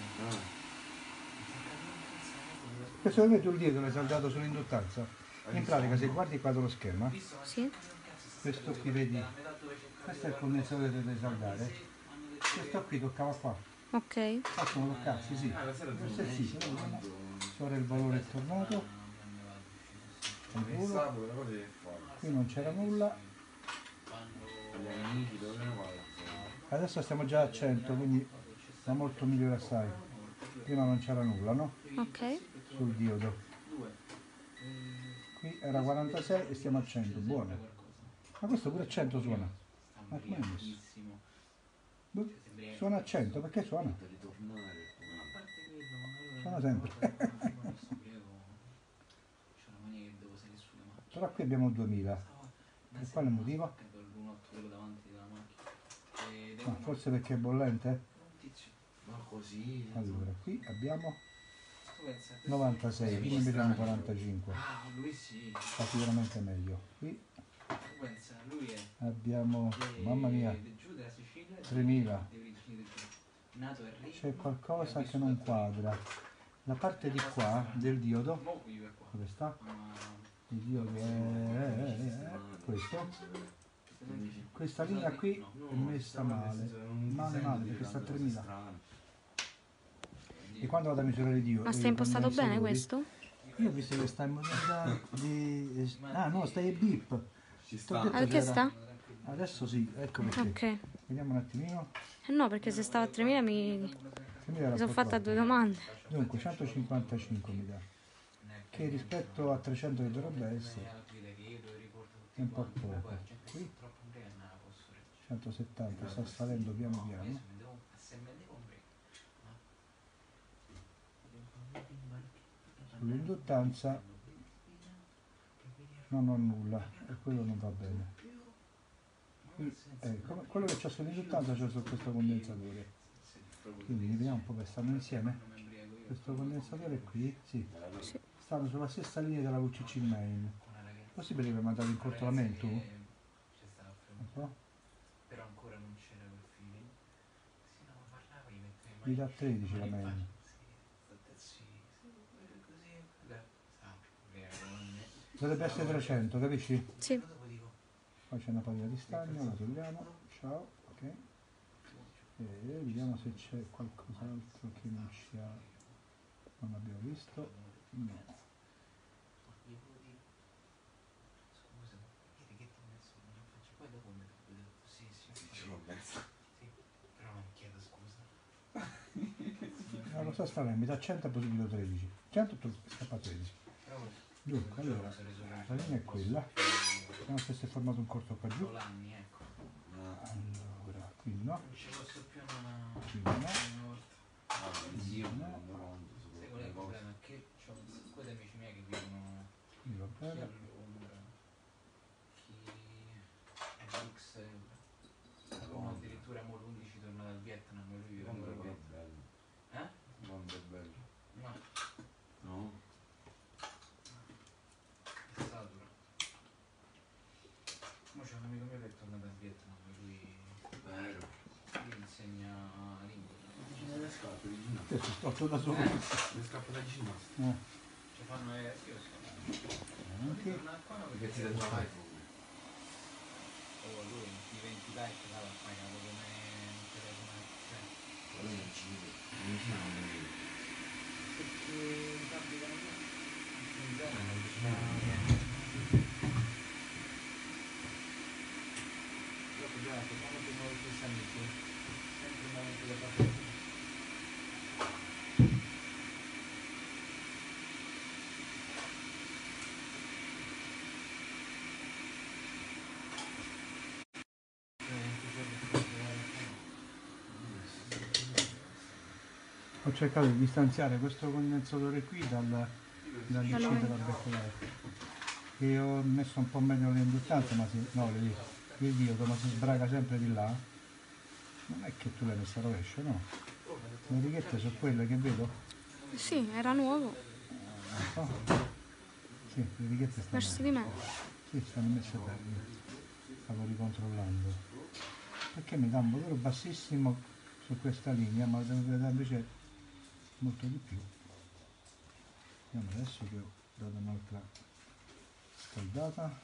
Questo ovviamente vuol dire che l'hai saldato sull'induttanza. In pratica se guardi qua dello scherma, Sì. questo qui vedi, questo è il condensatore che devi saldare, questo qui toccava qua, Ok. possono toccarsi, sì, questo è sì, ora il valore è tornato, al volo. Sabato la cosa è fatta. Qui non c'era nulla, Gli amici dove ne vado? adesso stiamo già a 100, quindi va molto migliore assai, prima non c'era nulla, no? Ok. Sul diodo, qui era 46 e stiamo a 100, buono, ma questo pure a 100 suona, ma come è messo? Boh, suona a 100, perché suona? Suona sempre. Però qui abbiamo 2000, e quale motivo? Ah, forse perché è bollente? Ma così. Allora, qui abbiamo 96, qui ne vediamo 45, Ah, lui sì. fa sicuramente meglio. Qui Tu pensa, lui è abbiamo, mamma mia, giù della Sicilia, 3000, dei origini del giù. Nato a Rio. c'è qualcosa che non quadra. La parte di qua del diodo, Mo vive qua. dove sta? Ma Il diodo è questo. Questa linea qui è messa male, male perché sta a 3000. E quando vado a misurare il diodo... Ma stai impostato bene questo? Io ho visto che sta in modalità di... Ah no, stai in beep. Ci T'ho sta. detto Ah, perché c'era- sta? Adesso sì, ecco perché. Ok. Vediamo un attimino. No, perché se stava a 3000 mi 3000 era sono un po' fatta troppo. due domande. Dunque 155 mi dà. Che rispetto a 300 che dovrebbe essere è un po' poco. Qui 170 sta salendo piano piano. Sull'induttanza non ho nulla e quello non va bene. Qui, quello che c'è sull'induttanza c'è su questo condensatore. Quindi vediamo un po' che stanno insieme. Questo condensatore qui, sì, Sì. stanno sulla stessa linea della VCC main. Possibile che mi ha dato in cortolamento? Un po'? però ancora non c'era quel feeling. Sì, no, ma parlava, gli mettevi Mi dà 13 la main. Dovrebbe essere 300, capisci? Sì. Poi c'è una pagina di stagno, la togliamo, ciao, ok. E vediamo se c'è qualcos'altro che non ci ha, non abbiamo visto. No. Ce l'ho messo. Però non chiedo scusa. La cosa strana è mi dà 100 e poi subito 13. 100 e scappa a 13. Dunque, allora, la linea è quella. Vediamo se si è formato un corto qua giù. L'anni, ecco. Allora, qui no, Non ci posso più una qui no, volta. Io no, non rendo conto su Sai qual è quelle il cose. problema? È che ho un sacco di amici miei che vivono qui va chi a bene. Londra, chi a Bruxelles, uno addirittura mo l'11 torna dal Vietnam e lui vive a Londra Londra. è bello. Eh? Londra è bello. No, No? è satura. Mo c'è un amico mio che torna dal Vietnam e lui insegna lingua. Le scarpe di ginnastica. Adesso sto tutto da solo. Le scarpe da ginnastica. Ci fanno io so. Anche Torna qua Perché ti danno l'iPhone. oh, lui diventi like là, pagato come un telefono. Quello non ci vedo. Non ci vedo. Perché fabbricano in zona non ci Io problema è che quando tengo gli stessi amici, sempre un momento da parte. ho cercato di distanziare questo condensatore qui dall'IC della backlight. che ho messo un po' meglio le induttanze, ma no, il diodo, ma si sbraga sempre di là. Non è che tu l'hai messa a rovescio, no? Le righette sono quelle che vedo? Sì, era nuovo. Oh. Sì, le righette stanno Verso di me. Sì, stanno messe bene. Stavo ricontrollando. Perché mi dà un valore bassissimo su questa linea, ma deve dare invece molto di più. Vediamo adesso che ho dato un'altra scaldata.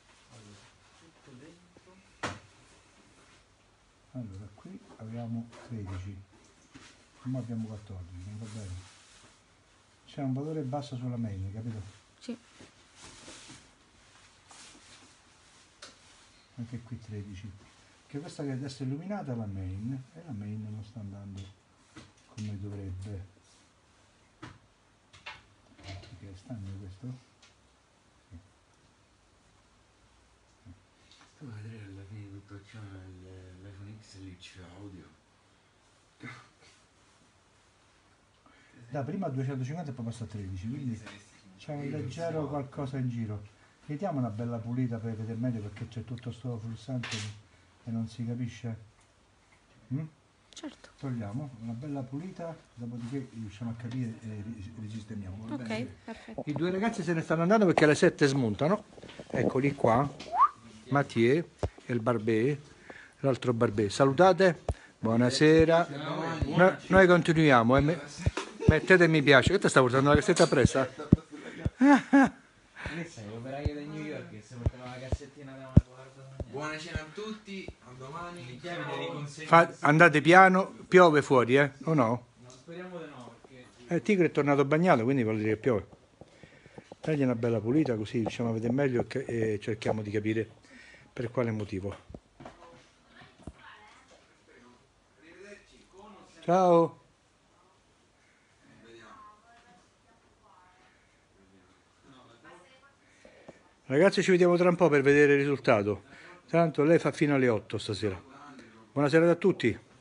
Allora, qui abbiamo 13, ma abbiamo 14, non va bene. C'è un valore basso sulla main, capito? Sì. Anche qui 13. Che questa che adesso è illuminata è la main, e la main non sta andando come dovrebbe. Perché è stagno questo? Sì. Tu vedrai alla fine di tutto ciò l'iPhone X lì c'è audio. Da prima a 250 e poi passa a 13, quindi c'è un leggero qualcosa in giro. Gli diamo una bella pulita per vedere meglio, perché c'è tutto sto pulsante e non si capisce. Certo. Togliamo una bella pulita, dopodiché riusciamo a capire e risistemiamo. Va Ok, bene? perfetto. I due ragazzi se ne stanno andando perché alle 7 smontano. Eccoli qua, Mathieu e il Barbè, l'altro Barbè. Salutate, buonasera. Noi continuiamo. Mettete mi piace. Che te sta portando la cassetta appressa? Questo è l'operaio di New York che si portava la cassettina da una guarda. Buona cena a tutti, a domani. Le chiavi le riconsegno. Andate piano, piove fuori, o no? No, speriamo di no, perché Il tigre è tornato bagnato, quindi vuol dire che piove. Dagli una bella pulita così riusciamo a vedere meglio e cerchiamo di capire per quale motivo. Ciao! Ragazzi, ci vediamo tra un po' per vedere il risultato. Tanto lei fa fino alle 8 stasera. Buonasera a tutti.